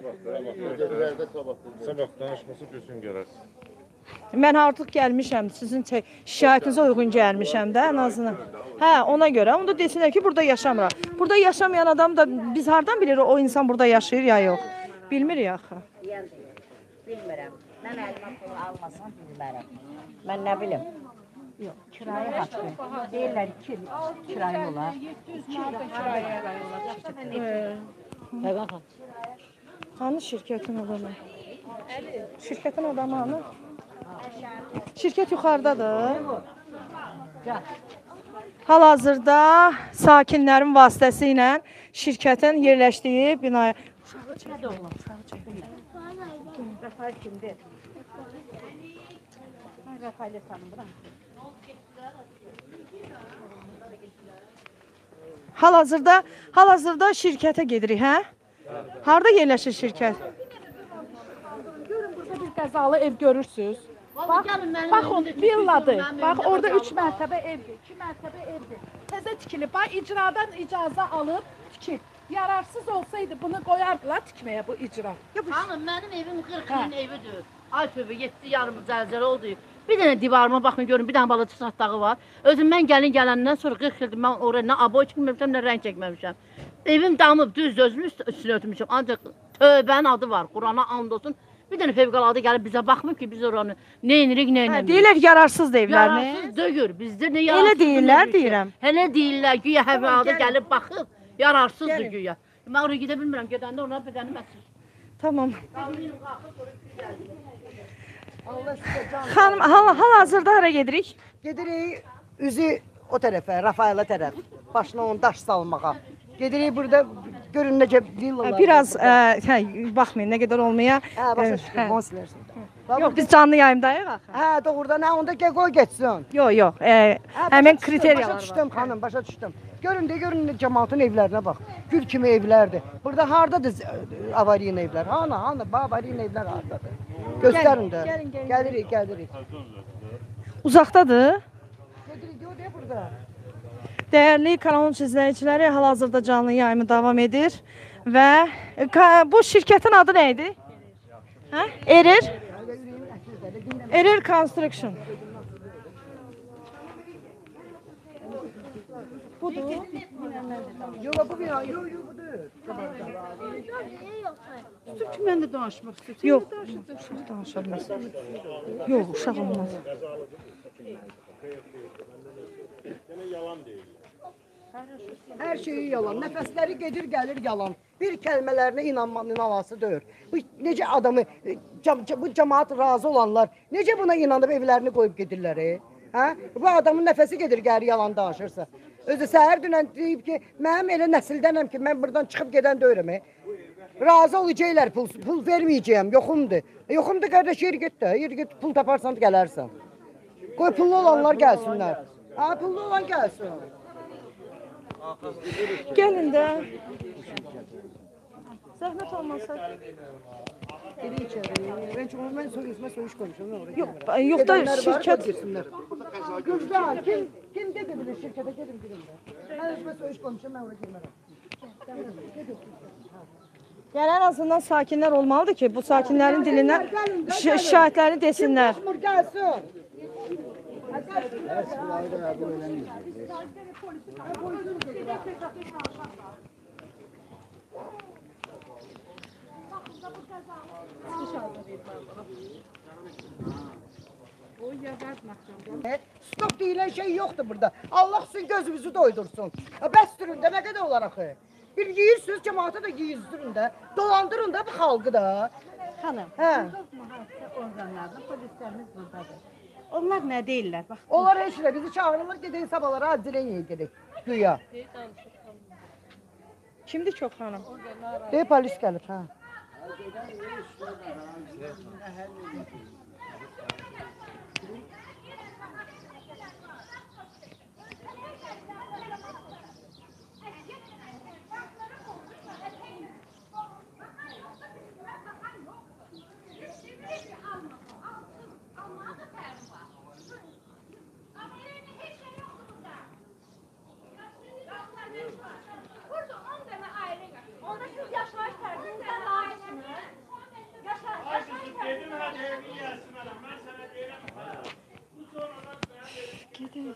Sabah danışması bütün görərsiniz. Mən artıq gəlmişəm, sizin şikayətinizə uyğun gəlmişəm də, ən azından. Hə, ona görə. Onu da desinlər ki, burada yaşamıram. Burada yaşamayan adam da biz hardan bilirik o insan burada yaşayır ya yox? Bilmirik axı. Bilmirəm. Mən əlimə pul almasam bilmərəm. Mən nə bilim? Yox, kirayə haqqı. Deyirlər iki kirayə olar. Hanı şirkətin adamı? Şirkətin adamı hanı? Şirkət yuxarıdadır. Hal-hazırda sakinlərin vasitəsilə şirkətin yerləşdiyi binaya... Rafael kimdir? Rafael'i tanımıram. Hal-hazırda hal-hazırda şirkətə gedirik, hə? Harda yerləşir şirkət? Görün burada bir qəzalı ev görürsüz. Bax, baxın, villadır. Bax, orada üç mərtəbə evdir, iki mərtəbə evdir. Təzə tikilib, bax, icradan icazə alıb tikib. Yararsız olsaydı bunu qoyardılar tikməyə bu icra. Hanım, mənim evim qırx ilin evidir. Ay tövbə, yetdi yarım zəlzələ oldu. Bir dənə divarıma baxın, görün, bir dənə balaca çatdağı var. Özüm mən gəlin gələndən sonra qırx ildir, mən oraya nə aboy çəkməmişəm, nə rəng çəkməmişəm. Evim damıb, düz özümün üstünə ötmüşəm. Ancaq tövbənin adı var, Qurana and olsun. Bir dənə fevqəladə gəlib bizə baxmır ki, biz oranı nə enirik, nə Hə, eləmirik. deyirlər yararsız deyirlər mi? Yararsız deyir, bizdə nə yararsız. Elə deyirlər, deyirəm. Hələ deyirlər, güya həvadə gəlib baxıb, yararsızdır güya. Mən oraya gedə bilmirəm, gedəndə ona bədənim əsir. Tamam. Xanım, hal-hazırda hara gedirik? Gedirik üzü o tərəfə, Rafaela tərəf. Başına on daş salmağa. Gedirik burada görün necə villalar. Biraz ə, hə, baxmayın, nə qədər olmaya. Hə, başa düşdüm, onu silərsən. Yox, biz canlı yayımdayıq axı. Hə, doğrudan, hə, onda qoy getsin. Yox, yox, ə, həmin kriteriyalar var. Başa düşdüm xanım, başa düşdüm. Görün də, görün cəmaatın evlərinə bax. Gül kimi evlərdir. Burada hardadır avariyin evlər? Hanı, hanı, avariyin evlər hardadır? Göstərin də. Gəlirik, gəlirik. Uzaqdadır. Gedirik, yox, deyə burada. Değerli kanalın izləyiciləri, hal-hazırda canlı yayımı davam edir və bu şirkətin adı nə idi? Hə? Erir? Erir Construction. Budur. Yox, bu bina, yox, yox, budur. Tutup ki, mən də danışmaq istəyirəm. Yox, uşaq danışa bilməz. Yox, uşaq olmaz. Hər şeyi yalan, nəfəsləri gedir, gəlir yalan. Bir kəlmələrinə inanmanın havası deyir. Bu necə adamı, bu cəmaat razı olanlar, necə buna inanıb evlərini qoyub gedirlər, e? Hə? Bu adamın nəfəsi gedir, gəlir yalan danışırsa. Özü səhər dünən deyib ki, mənim elə nəsildənəm ki, mən buradan çıxıb gedən deyirəm, e? Razı olacaqlar, pul, pul verməyəcəyəm, yoxumdur. E, yoxumdur, qardaş, yer get də, yer get, pul taparsan gələrsən. Qoy pullu olanlar gəlsinlər. Ha, pullu olan gəlsin. Gəlin də. Zəhmət olmasa. Geri içəri. Ben çünkü ben soyuşma soyuş konuşuyorum. Yox, yox da şirkət. Güzel. Kim kim dedi bilir şirkete gedin girin də. Ben özümə soyuş konuşuyorum, ben oraya girmərəm. Yəni ən azından sakinlər olmalıdır ki, bu sakinlərin dilindən şikayətlərini desinlər. Gəlsin. Stop deyilən şey yoxdur burada. Allah sizin gözünüzü doydursun. Bəsdirin də nə qədər olar axı? Bir yiyirsiniz, cəmaata da yiyizdirin də. Dolandırın da bu xalqı da. Xanım, hə. Orqanlarda polislərimiz buradadır. Onlar nə deyirlər? Bax. Onlar heç nə bizi çağırırlar, gedək sabahlara Adiləyəyə gedək. Güya. Kimdir çox xanım? Deyir polis gəlib, hə.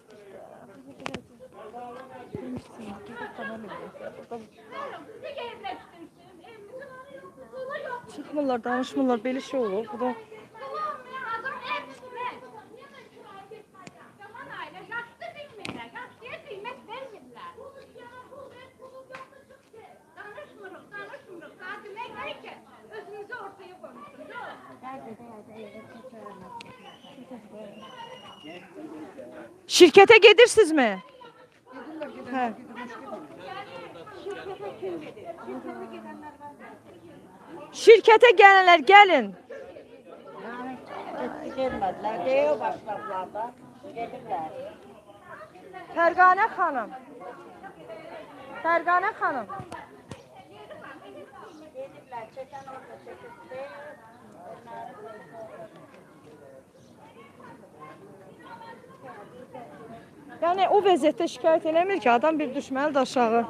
Çıxmırlar, danışmırlar, belə şey olur. Bu da şirkete gedirsinizmi? Hə. Şirkete gelenler gelin. Gelmediler. Deyo başladılar da. Gelirler. Fergane Hanım. Fergane Hanım. Gelirler. Çeken orada çekildi. Yani o vəziyyətdə şikayət eləmir ki, adam bir düşməlidir aşağı.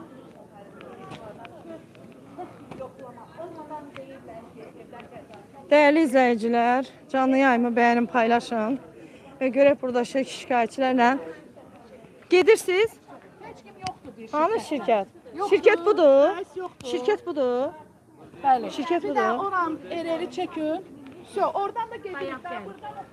Değerli izleyiciler, canlı yayımı beğenin, paylaşın. Ve görək burada şey şikayetçilerle. Gedirsiniz. Hanı şirket? Şirket budur. Şirket budur. Bəli. Şirket Bir budur. də oran ereri çəkin. Şo, oradan da gedirik. Buradan da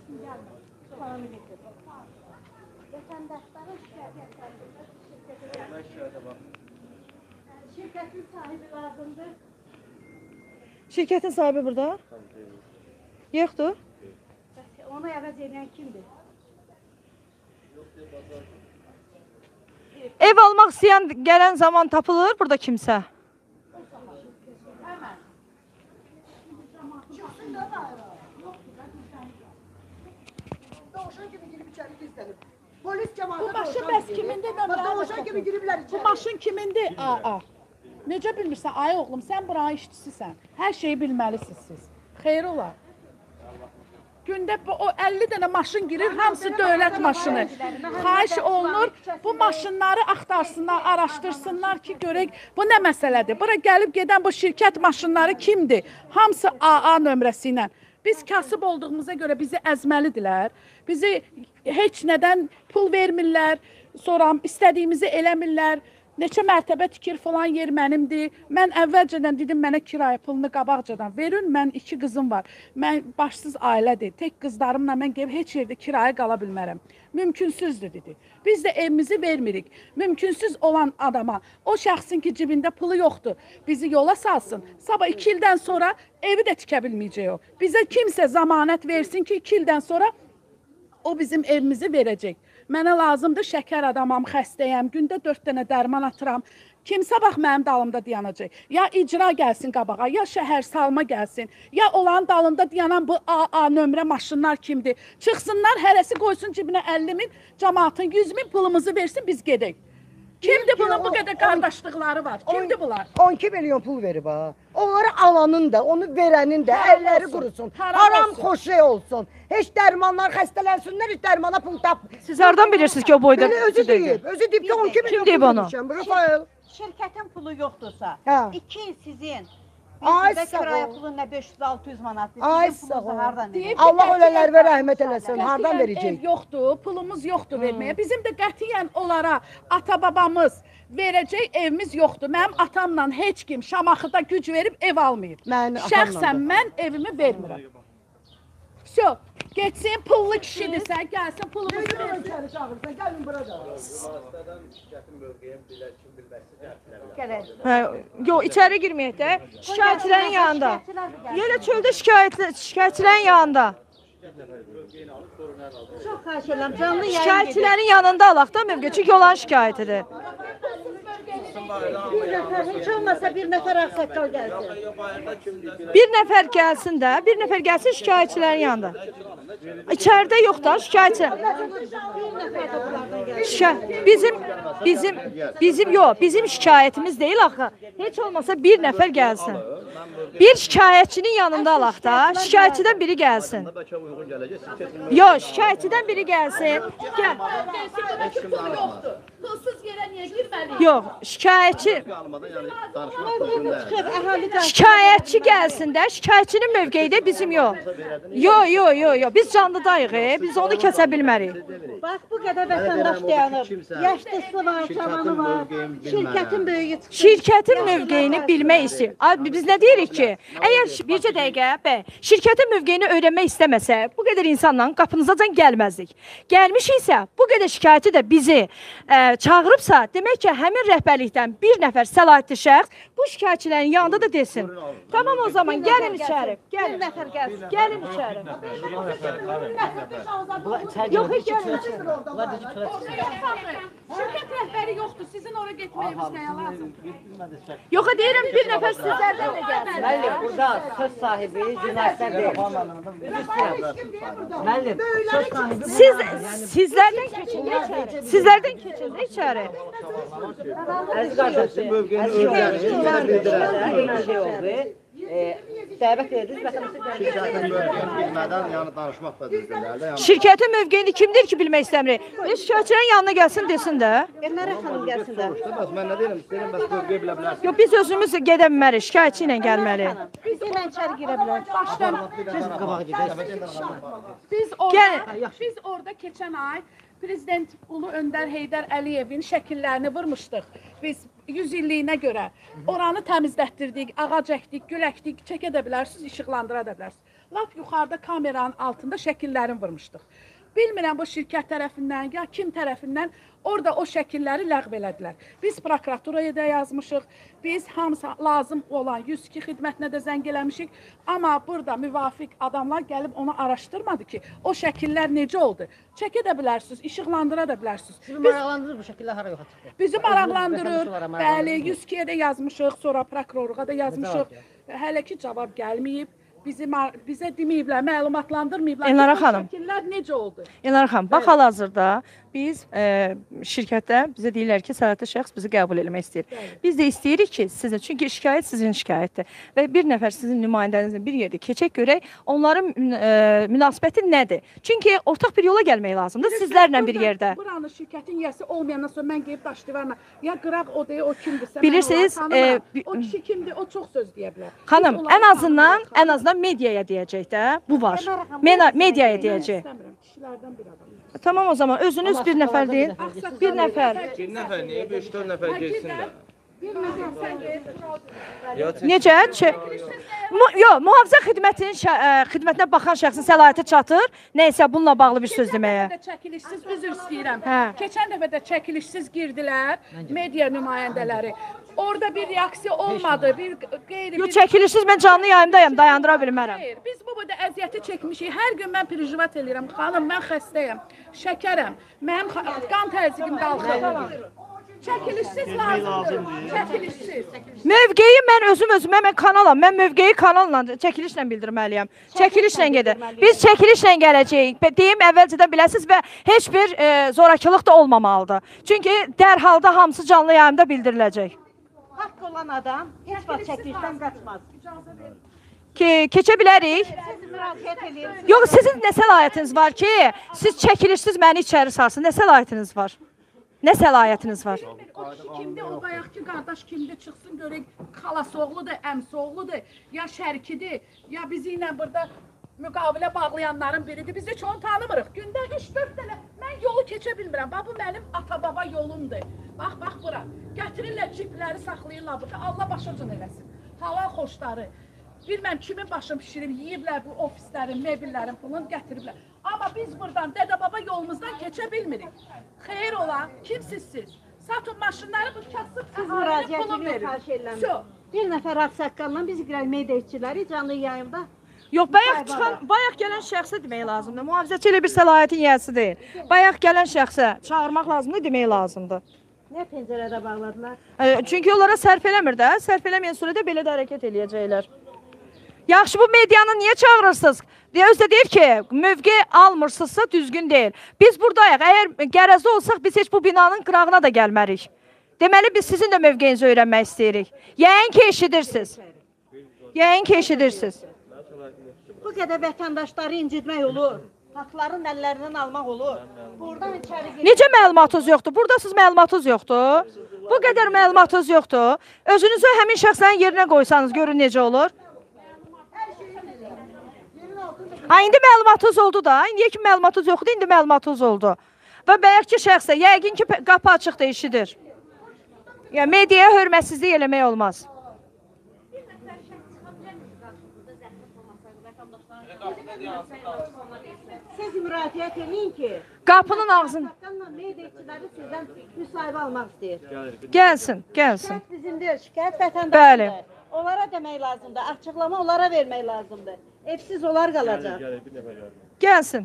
Şirketin sahibi lazımdır. Şirketin sahibi burada. Yoktur. Onu əvəz edən kimdir? Ev almak isteyen gelen zaman tapılır burada kimse. Doğuşan gibi girip içeri gizlenip. Polis cemaatı Bu maşın bəs kimindir? Doğuşan gibi giriblər içeri. Bu maşın kimindir? Aa. Necə bilmirsən? Ay oğlum, sən buranın işçisisən. Hər şeyi bilməlisiniz siz. Xeyr olar. Gündə bu, o əlli dənə maşın girir, hamısı dövlət maşını. Xahiş olunur, bu maşınları axtarsınlar, araşdırsınlar ki, görək bu nə məsələdir. Bura gəlib gedən bu şirkət maşınları kimdir? Hamısı A A nömrəsi ilə. Biz kasıb olduğumuza görə bizi əzməlidirlər. Bizi heç nədən pul vermirlər, sonra istədiyimizi eləmirlər. Neçə mərtəbə tikir falan yer mənimdir. Mən əvvəlcədən dedim mənə kirayə pulunu qabaqcadan verin. Mən iki qızım var. Mən başsız ailədir. Tək qızlarımla mən gəlib heç yerdə kirayə qala bilmərəm. Mümkünsüzdür dedi. Biz də evimizi vermirik. Mümkünsüz olan adama, o şəxsin ki cibində pulu yoxdur, bizi yola salsın. Sabah iki ildən sonra evi də tikə bilməyəcək o. Bizə kimsə zamanət versin ki iki ildən sonra o bizim evimizi verəcək. Mənə lazımdır, şəkər adamam, xəstəyəm, gündə dörd dənə dərman atıram. Kimsə bax mənim dalımda dayanacaq. Ya icra gəlsin qabağa, ya şəhər salma gəlsin, ya olan dalında dayanan bu A A nömrə maşınlar kimdir? Çıxsınlar, hərəsi qoysun cibinə əlli min, cəmaatın yüz min pulumuzu versin, biz gedək. Kimdir bunun bu qədər qardaşlıqları var? Kimdir bunlar? on iki milyon pul verib ha. Onları alanın da, onu verənin də əlləri qurusun. Haram xoşey olsun. Heç dərmanlar xəstələnsinlər, heç dərmana pul tap. Siz hardan bilirsiniz ki o boyda? Beni özü deyib, özü deyib ki on iki milyon deyib pul onu? vermişəm. Rafael. Şirketin pulu yoktursa, Ha. iki il sizin, Ay bizdə sağ ol. kirayə pulu nə beş yüz altı yüz manat, Ay sizin sağ pulunuzu ol. hardan verir? Allah ölələrə rəhmət eləsin. Hardan Qətiyyən verəcək? Ev yoxdur, pulumuz yoxdur verməyə. Bizim də qətiyyən onlara ata-babamız verəcək evimiz yoxdur. Mənim atamla heç kim Şamaxıda güc verib ev almayıb. Mən Şəxsən mən evimi vermirəm. Vso, getsin pullu kişidirsə, gəlsin pulumuzu versin. İçəri çağırsan, gəlin burada. Hə, yo içeri girmeyek de şikayetçilerin yanında. Yine çölde şikayetli, şikayetçilerin yanında. Çok xahiş edirəm, canlı yayın Şikayetçilerin yanında alaq da mövqe, çünkü olan şikayetidir. Bir nəfər, heç olmasa bir nəfər ağsaqqal gəlsin. Bir nefer gelsin de, bir nefer gelsin şikayetçilerin yanında. İçeride yok da şikayetçi. Şika bizim bizim bizim yok, bizim şikayetimiz değil axı. Heç olmasa bir nefer gelsin. Bir şikayetçinin yanında alaq da, şikayetçiden biri gelsin. Yok, şikayetçiden biri gelsin. Gel. Pulsuz yerə niyə girməliyik? Yok, şikayetçi şikayetçi gelsin de, şikayetçinin mövqeyi de bizim yok. Yok, yok, yok, yok. Biz canlıdayıq, e. Biz onu kəsə bilmərik. Bax, bu qədər vətəndaş dayanır. Yaşlısı var, cavanı var. Şirkətin böyüyü çıxır. Şirkətin mövqeyini bilmək istəyir. Abi, biz nə deyirik ki, əgər bircə dəqiqə, bəy, şirkətin mövqeyini öyrənmək istəməsə, bu qədər insanla qapınızacan gəlməzdik. Gəlmişiksə, bu qədər şikayəti də bizi ə, çağırıbsa, demək ki, həmin rəhbərlikdən bir nəfər səlahiyyətli şəxs bu şikayətçilərin yanında da desin. Tamam o zaman, gəlin içəri. Gəlin nəfər gəlsin. Gəlin içəri. Yox, heç gəlin içəri. Şirkət rəhbəri yoxdur. Sizin ora getməyiniz nəyə lazım? Yox, deyirəm bir nəfər sizlərdən də gəlsin. Müəllim, burada söz sahibi jurnalistlər deyil. Müəllim, söz sahibi Siz, sizlərdən keçin içəri. Sizlərdən keçin içəri. Əziz qardaşım, mövqeyini öyrənir. Dəvət ediniz, vətəndaşlar bilmədən, yəni danışmaq da düzdürlərdə. Şirkətin mövqeyini kimdir ki, bilmək istəmirik? Biz şikayətçilərin yanına gəlsin, desin də. Elnarə xanım gəlsin də. Bəs mən nə deyirəm, istəyirəm, bəs mövqeyi bilə bilərsiniz. Yox, biz özümüz gedə bilmərik, şikayətçi ilə gəlməli. Biz ilə içəri girə bilərik. Başdan. qabağa gedək. Biz orada, biz orada keçən ay Prezident Ulu Öndər Heydər Əliyevin şəkillərini vurmuşduq. Biz yüz illiyinə görə oranı təmizlətdirdik, ağac əkdik, gül əkdik, çəkə də bilərsiniz, işıqlandıra da bilərsiniz. Lap yuxarıda kameranın altında şəkillərini vurmuşduq. Bilmirəm bu şirkət tərəfindən ya kim tərəfindən orada o şəkilləri ləğv elədilər. Biz prokuraturaya da yazmışıq, biz hamısı lazım olan yüz iki xidmətinə də zəng eləmişik. Amma burada müvafiq adamlar gəlib onu araşdırmadı ki, o şəkillər necə oldu. Çəkə də bilərsiniz, işıqlandıra da bilərsiniz. Sizi maraqlandırır bu şəkillər hara yoxa çıxdı? Bizi maraqlandırır, bəli, yüz ikiyə də yazmışıq, sonra prokurorluğa da yazmışıq. Hələ ki cavab gəlməyib. Bizi bizə deməyiblər, məlumatlandırmayıblar. Elnarə xanım. Şəkillər necə oldu? Elnarə xanım, bax hal-hazırda biz e, şirkətdə bizə deyirlər ki, səlahiyyətli şəxs bizi qəbul etmək istəyir. Biz də istəyirik ki, sizin, çünki şikayət sizin şikayətdir və bir nəfər sizin nümayəndənizlə bir yerdə keçək görək, onların e, münasibəti nədir? Çünki ortaq bir yola gəlmək lazımdır sizlərlə bir yerdə. Buranın şirkətin yəsi olmayandan sonra mən qeyb daş divarına ya qıraq o deyə o kimdirsə, bilirsiniz, e, o kişi kimdir, o çox söz deyə bilər. Xanım, ən azından, ən azından mediaya deyəcək də, bu var. Mediaya deyəcək. Kişilərdən bir adam. Tamam o zaman, özünüz bir nəfər deyil, bir nəfər. Bir nəfər, niyə beş dörd nəfər gelsin də? Necə? Yox, mühafizə xidmətinin xidmətinə baxan şəxsin səlahiyyəti çatır, nəysə bununla bağlı bir söz deməyə. Keçən dəfə də çəkilişsiz, üzr istəyirəm. Keçən dəfə də çəkilişsiz girdilər media nümayəndələri. Orada bir reaksiya olmadı, bir qeyri... Yox, çəkilişsiz mən canlı yayımdayım, dayandıra bilmərəm. Hayır, biz bu boyda əziyyəti çəkmişik. Hər gün mən prijivat eləyirəm. Xanım, mən xəstəyəm, şəkərəm, mənim qan təzyiqim qalxır. Çəkilişsiz lazımdır, çəkilişsiz. Mövqeyi mən özüm özümə, mən kanalam, mən mövqeyi kanalla, çəkilişlə bildirməliyəm. Çəkilişlə gedir. Biz çəkilişlə gələcəyik. Deyim, əvvəlcədən biləsiniz və heç bir e, zorakılıq da olmamalıdır. Çünki dərhalda hamısı canlı yayımda bildiriləcək. Haqq olan adam heç vaxt çəkilişdən qaçmaz. Ki, keçə bilərik. Siz müraciət edirsiniz. Yox, sizin nə səlahiyyətiniz var ki, siz çəkilişsiz məni içəri salsın. Nə səlahiyyətiniz var? Nə səlahiyyətiniz var? O kişi kimdir, o bayaqki qardaş kimdir, çıxsın görək, xalası oğludur, əmsi oğludur, ya şərkidir, ya bizi ilə burada müqavilə bağlayanların biridir. Biz heç onu tanımırıq. Gündə üç dörd dənə, mən yolu keçə bilmirəm. Bax, bu mənim ata-baba yolumdur. Bax, bax bura. Gətirirlər cipləri, saxlayırlar burada. Allah başıcın eləsin. Halal xoşları. Bilməm kimin başını pişirib, yiyiblər bu ofislərin, mebillərin pulunu gətiriblər. Amma biz buradan dədə-baba yolumuzdan keçə bilmirik. Xeyir olan, kimsiz siz? Satın maşınları bu kasıb, əhalinin pulun verir. Bir nəfər ağsaqqalla biz girək meydəkçiləri canlı yayımda. Yox, bayaq çıxan, bayaq gələn şəxsə demək lazımdır. Mühafizəçi elə bir səlahiyyətin yiyəsi deyil. Bayaq gələn şəxsə çağırmaq lazımdır, demək lazımdır. Nə pəncərədə bağladılar? Çünki onlara sərf eləmir də, sərf eləməyən sürədə belə də hərəkət eləyəcəklər. Yaxşı, bu medianı niyə çağırırsınız? Deyə özü də deyir ki, mövqe almırsınızsa düzgün deyil. Biz buradayıq, əgər qərəzli olsaq biz heç bu binanın qırağına da gəlmərik. Deməli, biz sizin də mövqeyinizi öyrənmək istəyirik. Yəyin ki, eşidirsiniz. Yəyin ki, eşidirsiniz. Bu qədər vətəndaşları incitmək olur. Haqların əllərindən almaq olur. Buradan içəri girir. Necə məlumatınız yoxdur? Burada siz məlumatınız yoxdur. Bu qədər məlumatınız yoxdur. Özünüzü həmin şəxslərin yerinə qoysanız görün necə olur. Ha, indi məlumatınız oldu da. İndiyə ki məlumatınız yoxdur, indi məlumatınız oldu. Və bəyəkçi şəxsə yəqin ki, qapı açıq da eşidir. Yəni, mediaya hörmətsizlik eləmək olmaz. Siz müraciət edin ki, Qapının ağzını... Mediaçiləri sizdən müsahibə almaq istəyir. Gəlsin, gəlsin. Şikayət bizim deyil, şikayət Bəli. vətəndaşındır. Onlara demək lazımdır, açıqlama onlara vermək lazımdır. Evsiz onlar qalacaq. Gəlsin.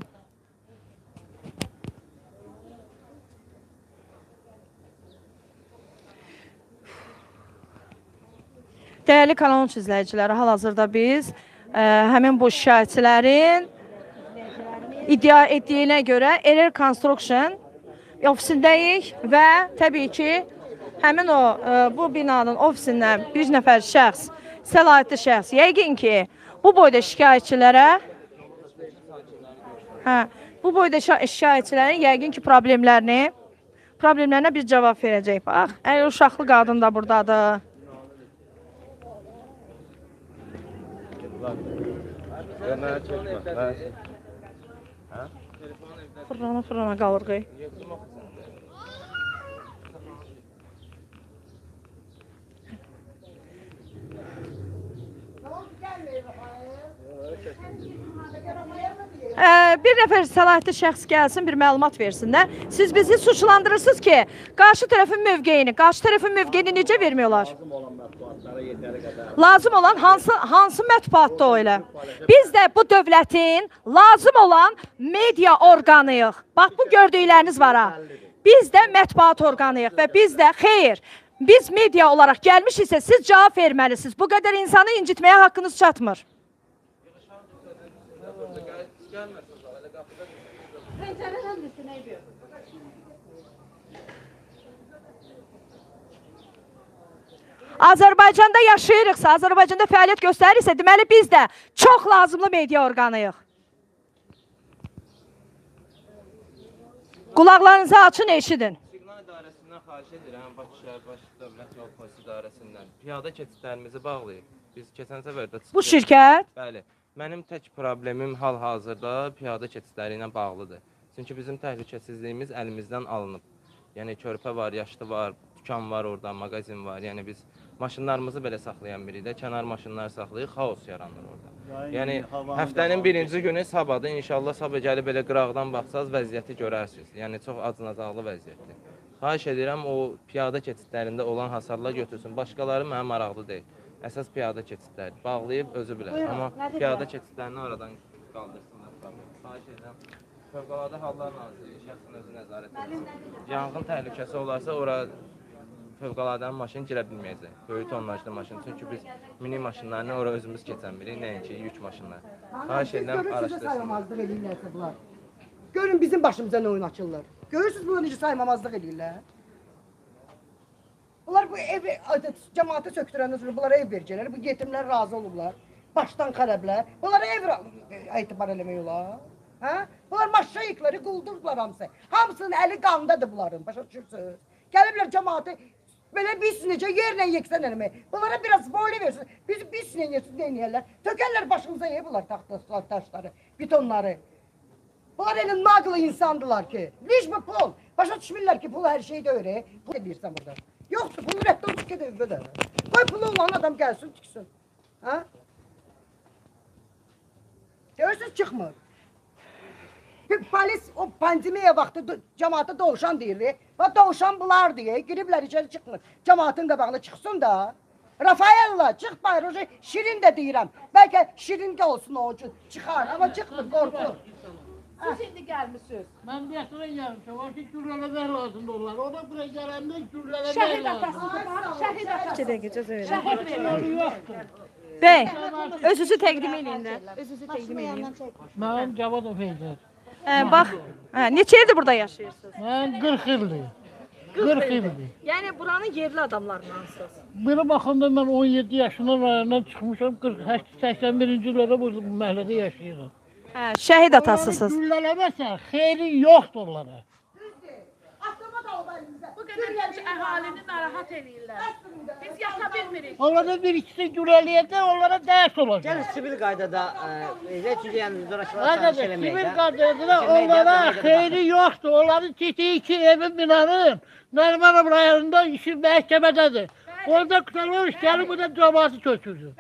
Dəyərli kanalın izləyiciləri, hal-hazırda biz ə, həmin bu şikayətçilərin iddia etdiyinə görə Erer Construction ofisindəyik və təbii ki, həmin o ə, bu binanın ofisindən bir nəfər şəxs, səlahiyyətli şəxs, yəqin ki, bu boyda şikayətçilərə hə, bu boyda şikayətçilərin yəqin ki, problemlərini problemlərinə bir cavab verəcək. Bax, əgər uşaqlı qadın da buradadır. Fırlana fırlana qalırıq. Ee, bir nəfər səlahiyyətli şəxs gəlsin, bir məlumat versin də. Siz bizi suçlandırırsınız ki, qarşı tərəfin mövqeyini, qarşı tərəfin mövqeyini necə vermiyorlar? Lazım olan hansı hansı mətbuatda o elə? Biz də bu dövlətin lazım olan media orqanıyıq. Bax, bu gördükləriniz var ha. Biz də mətbuat orqanıyıq və biz də xeyr, biz media olaraq gəlmişiksə siz cavab verməlisiniz. Bu qədər insanı incitməyə haqqınız çatmır. Azərbaycanda yaşayırıqsa, Azərbaycanda fəaliyyət göstərirsə, deməli biz də çox lazımlı media orqanıyıq. Qulaqlarınızı açın, eşidin. Siqnal idarəsindən xahiş edirəm, Bakı şəhər Baş Dövlət Yol Polisi İdarəsindən. Piyada keçidlərimizi bağlayıb. Biz keçən səfər də çıxdıq. Bu şirkət? Bəli. Mənim tək problemim hal-hazırda piyada keçidləri ilə bağlıdır. Çünki bizim təhlükəsizliyimiz əlimizdən alınıb. Yəni körpə var, yaşlı var, dükan var orada, mağazin var. Yəni biz maşınlarımızı belə saxlayan biri də kənar maşınlar saxlayıb, xaos yaranır orada. Yəni həftənin birinci günü sabahdır. İnşallah sabah gəlib belə qıraqdan baxsaz vəziyyəti görərsiniz. Yəni çox acınacaqlı vəziyyətdir. Xahiş edirəm o piyada keçidlərində olan hasarlar götürsün. Başqaları mənə maraqlı deyil. Əsas piyada keçidləri bağlayıb özü bilər. Amma piyada keçidlərini aradan qaldırsınlar. Xahiş edirəm. Fövqəladə Hallar Nazirliyi şəxsin özü nəzarət edir. Yanğın təhlükəsi olarsa ora fövqələdənin maşını girə bilməyəcək. Böyük tonlajlı maşın. Çünki biz mini maşınlarını ora özümüz keçən birik, nəinki yük maşınları. Xahiş edirəm araşdırsınlar. Görün bizim başımıza nə oyun açırlar. Görürsünüz bunu necə saymamazlıq edirlər. Bunlar bu evi, cəmaatı söktürəndən sonra bunlara ev verəcəklər. Bu yetimlər razı olublar. Başdan xərəblər. Bunlara ev etibar eləmək olar. Hə? Bunlar maşayıqları quldurdular hamısı. Hamısının əli qandadır bunların. Başa düşürsünüz? Gəliblər cəmaatı belə biz necə yerlə yeksən eləmək. Bunlara biraz boylu versin. Biz biz nə eləyərlər? Tökərlər başımıza ev bunlar taxtalar, daşları, betonları. Bunlar elə naqlı insandılar ki. Liş bu pul. Başa düşmürlər ki pul hər şeydə öyrək. Pul edirsən burada. Yoxdur, pulu rədd olmuş ki, evdə də. Qoy pulu olan adam gəlsin, çıxsın. Ha? Görürsünüz, çıxmır. Polis o pandemiya vaxtı cəmaata doğuşan deyir. Və doğuşan bunlar deyə, giriblər içəri çıxmır. Cəmaatın qabağına çıxsın da. Rafaella, çıx bayır, şirin də deyirəm. Bəlkə şirin də olsun o üçün çıxar, amma çıxmır, qorxur. Siz indi gəlmişsiniz. Mən deyəsən gəlmişəm, o ki, gürlələr lazımdır onlar. O da buraya gələndə gürlələr Şəhid lazımdır. atasıdır, bax, şəhid atasıdır. Gedə gecə verin. Şəhid verir. Yoxdur. Bəy, özünüzü təqdim eləyin də. Özünüzü təqdim eləyin. Mən Cavadov Heydər. Hə, bax, hə, neçə ildir burada yaşayırsınız? Mən qırx ildir. qırx ildir. Yəni buranın yerli adamlarındansınız. Biri baxanda mən on yeddi yaşından rayondan çıxmışam, qırx səksən birinci illərdə bu məhəllədə yaşayıram. Hə, şəhid atasısınız. Güllələməsə xeyri yoxdur onlara. Bu qədər gəncə əhalini narahat eləyirlər. Biz yata bilmirik. Onlara bir ikisi gürəliyədə onlara dərs olacaq. Gəlin sivil qaydada heç yəni zorakılıq Arkadaş, tanış eləməyə sivil də. qaydada onlara xeyri yoxdur. Onların çitiyi iki evin binanın Nərmanov rayonunda işi məhkəmədədir. Orada qısalmış gəlib bu da cəmaatı köçürdü.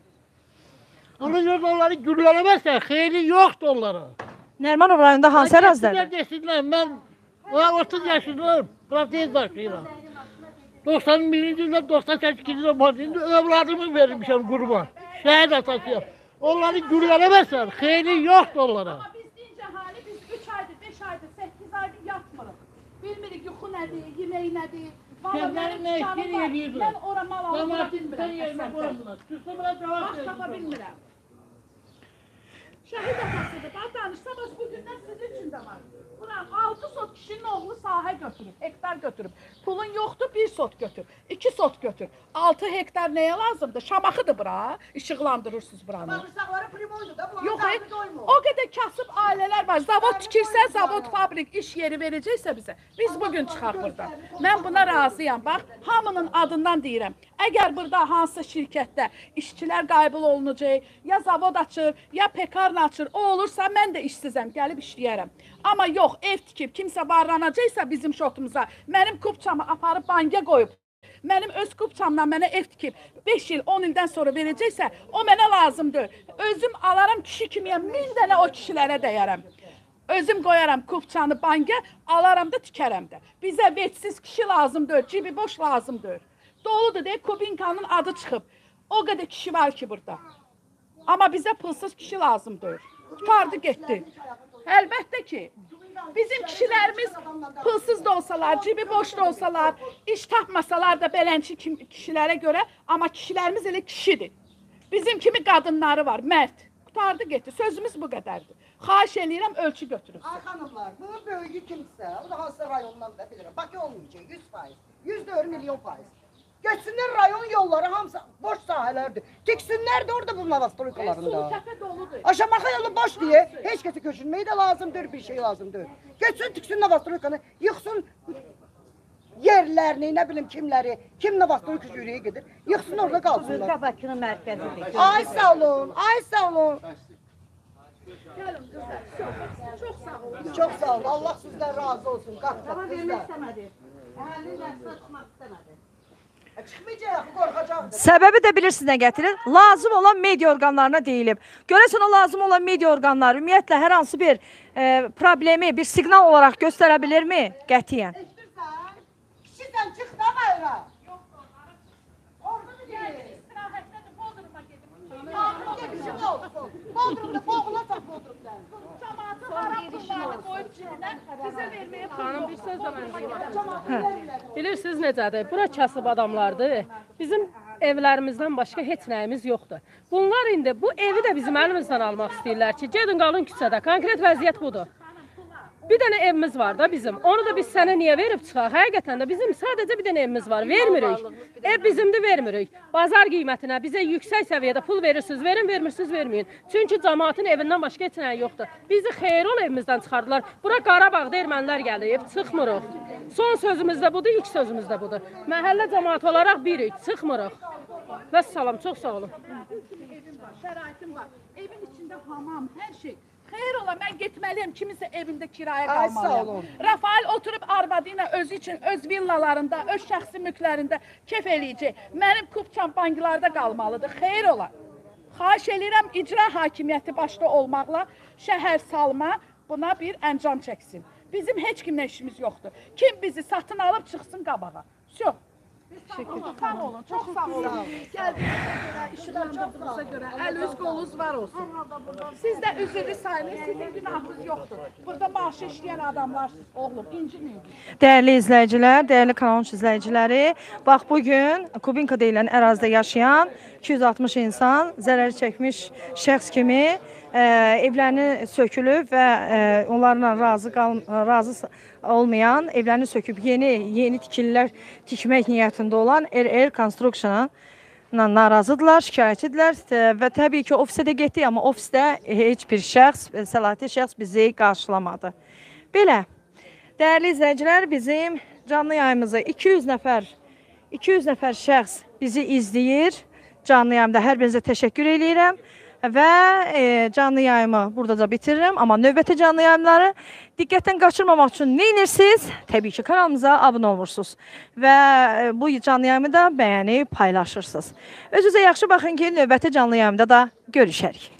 Ona görə onları gürləməzsən, xeyri yoxdur onlara. Nərmanov rayonunda hansı ərazidədir? Nə desinlər, mən otuz yaşındayım, protez daşıyıram. doxsan birinci ildə, doxsan səkkizinci ildə övladımı vermişəm qurban. Şəhid atasıyam. Onları gürləməzsən, xeyri yoxdur onlara. Amma biz dinc əhali, biz üç aydır, beş aydır, səkkiz aydır yatmırıq. Bilmirik yuxu nədir, yemək nədir. Kəndləri nə işdir edirlər. Mən ora mal alıb bilmirəm. Yerinə qoyurlar. Çıxsınlar cavab Vaxt tapa bilmirəm. Şəhid atasıdır, bax danışsa, bax bugündən sizin üçün də var. Buran altı sot kişinin oğlu sahə götürüb, hektar götürüb. Pulun yoxdur, bir sot götür, iki sot götür. altı hektar nəyə lazımdır? Şamaxıdır bura, işıqlandırırsınız buranı. Bağırsaqları primoydu da, bu Yox, o qədər kasıb ailələr var. Zavod tikirsə, zavod, fabrik, iş yeri verəcəksə bizə, biz bugün çıxaq buradan. Mən buna razıyam. Bax, hamının adından deyirəm. Əgər burada hansısa şirkətdə işçilər qaybul olunacaq, ya zavod açır, ya pekarna açır, o olursa mən də işsizəm, gəlib işləyərəm. Amma yox, ev tikib, kimsə varlanacaqsa bizim şotumuza, mənim kupçamı aparıb banka qoyub, mənim öz kupçamla mənə ev tikib, beş il, on ildən sonra verəcəksə, o mənə lazımdır. Özüm alaram kişi kimiyəm, min dənə o kişilərə dəyərəm. Özüm qoyaram kupçanı banka, alaram da tikərəm də. Bizə vetsiz kişi lazımdır, cibi boş lazımdır. Doludur deyə Kubinkanın adı çıxıb. O qədər kişi var ki burada. Amma bizə pulsuz kişi lazımdır. Qutardı getdi. Əlbəttə ki, bizim kişilərimiz pulsuz da olsalar, cibi boş da olsalar, iş tapmasalar da belənçi kişilərə görə, amma kişilərimiz elə kişidir. Bizim kimi qadınları var, mərd. Qutardı getdi. Sözümüz bu qədərdir. Xahiş eləyirəm, ölçü götürübsün. Ay xanımlar, bunun böyüyü kimsə, o da hansısa rayondan da bilirəm. Bakı olmayacaq, yüz faiz, yüz dörd milyon faiz. Geçsinler rayon yolları hamısı boş sahələrdir. Tiksinlər də orada bu Navastroykalarında. Sultəpə doludur. Aşamaxa yolu boş diye, heç kəsi köçürməyi də lazımdır, bir şey lazımdır. Geçsin tiksin Navastroykanı, yıxsın yerlərini, nə bilim kimləri, kim Navastroyka yürüyə gedir, yıxsın orada qalsınlar. Sultəpə Bakının mərkəzidir. Ay sağ olun, ay sağ olun. Gəlin qızlar, çox sağ olun. Çox sağ olun, Allah sizdən razı olsun. Qalxın vermək qızlar. istəmədi. Əhalinin dərsine çıxmaq istəmədi. Çıxmayacaq, qorxacaqdır. Səbəbi də bilirsiniz nə gətirir? Lazım olan media orqanlarına deyilib. Görəsən o lazım olan media orqanları ümumiyyətlə hər hansı bir e, problemi, bir siqnal olaraq göstərə bilirmi? Qətiyyən. Eşdirsən, kişisən çıx da bayra. Orada mı deyil? İstirahətdə Bodrum'a gedib. Ağzına kişi olsun. Bodrumda boğulacaq Bodrumda. Cəmaatı harap pullarını qoyub cibinə bizə verməyə Xanım, bir söz də mən deyim. Bilirsiniz necədir? Bura kasıb adamlardır. Bizim evlərimizdən başqa heç nəyimiz yoxdur. Bunlar indi bu evi də bizim əlimizdən almaq istəyirlər ki, gedin qalın küçədə. Konkret vəziyyət budur. Bir dənə evimiz var da bizim. Onu da biz sənə niyə verib çıxaq? Həqiqətən də bizim sadəcə bir dənə evimiz var. Vermirik. Ev bizimdir, vermirik. Bazar qiymətinə bizə yüksək səviyyədə pul verirsiniz, verin, vermirsiniz, verməyin. Çünki cəmaatın evindən başqa heç nə yoxdur. Bizi Xeyrol evimizdən çıxardılar. Bura Qarabağda ermənilər gəlib, çıxmırıq. Son sözümüz də budur, ilk sözümüz də budur. Məhəllə cəmaatı olaraq birik, çıxmırıq. Vəssalam, çox sağ olun. Evim var, şəraitim var. Evin içində hamam, hər şey. Xeyr ola, mən getməliyəm, kiminsə evində kiraya Ay, sağ qalmalıyam. olun. Rafael oturub arvadı ilə özü üçün, öz villalarında, öz şəxsi mülklərində kef eləyəcək. Mənim kupçam banklarda qalmalıdır. Xeyr ola. Xahiş eləyirəm, icra hakimiyyəti başda olmaqla şəhər salma buna bir əncam çəksin. Bizim heç kimlə işimiz yoxdur. Kim bizi satın alıb çıxsın qabağa. Всё. Sağ olun, çox sağ olun. Gəldiyinizə görə, işıqlandırdığınıza görə, əliniz qolunuz var olsun. Siz də üzrlü sayılır, sizin günahınız yoxdur. Burada maaşı işləyən adamlarsınız, oğlum, inciməyin. Dəyərli izləyicilər, dəyərli kanalın izləyiciləri, bax bugün Kubinka deyilən ərazidə yaşayan iki yüz altmış insan zərər çəkmiş şəxs kimi e, evlərini sökülüb və e, onlarla razı qal razı olmayan, evlərini söküb yeni yeni tikililər tikmək niyyətində olan R R Construction narazıdırlar, şikayətçidirlər və təbii ki, ofisə də getdik, amma ofisdə heç bir şəxs, səlahiyyətli şəxs bizi qarşılamadı. Belə, dəyərli izləyicilər, bizim canlı yayımızı iki yüz nəfər iki yüz nəfər şəxs bizi izləyir. Canlı yayımda hər birinizə təşəkkür edirəm və e, canlı yayımı burada da bitiririm. Amma növbəti canlı yayımları diqqətdən qaçırmamaq üçün nə edirsiniz? Təbii ki, kanalımıza abunə olursunuz və e, bu canlı yayımı da bəyənib paylaşırsınız. Özünüzə yaxşı baxın ki, növbəti canlı yayımda da görüşərik.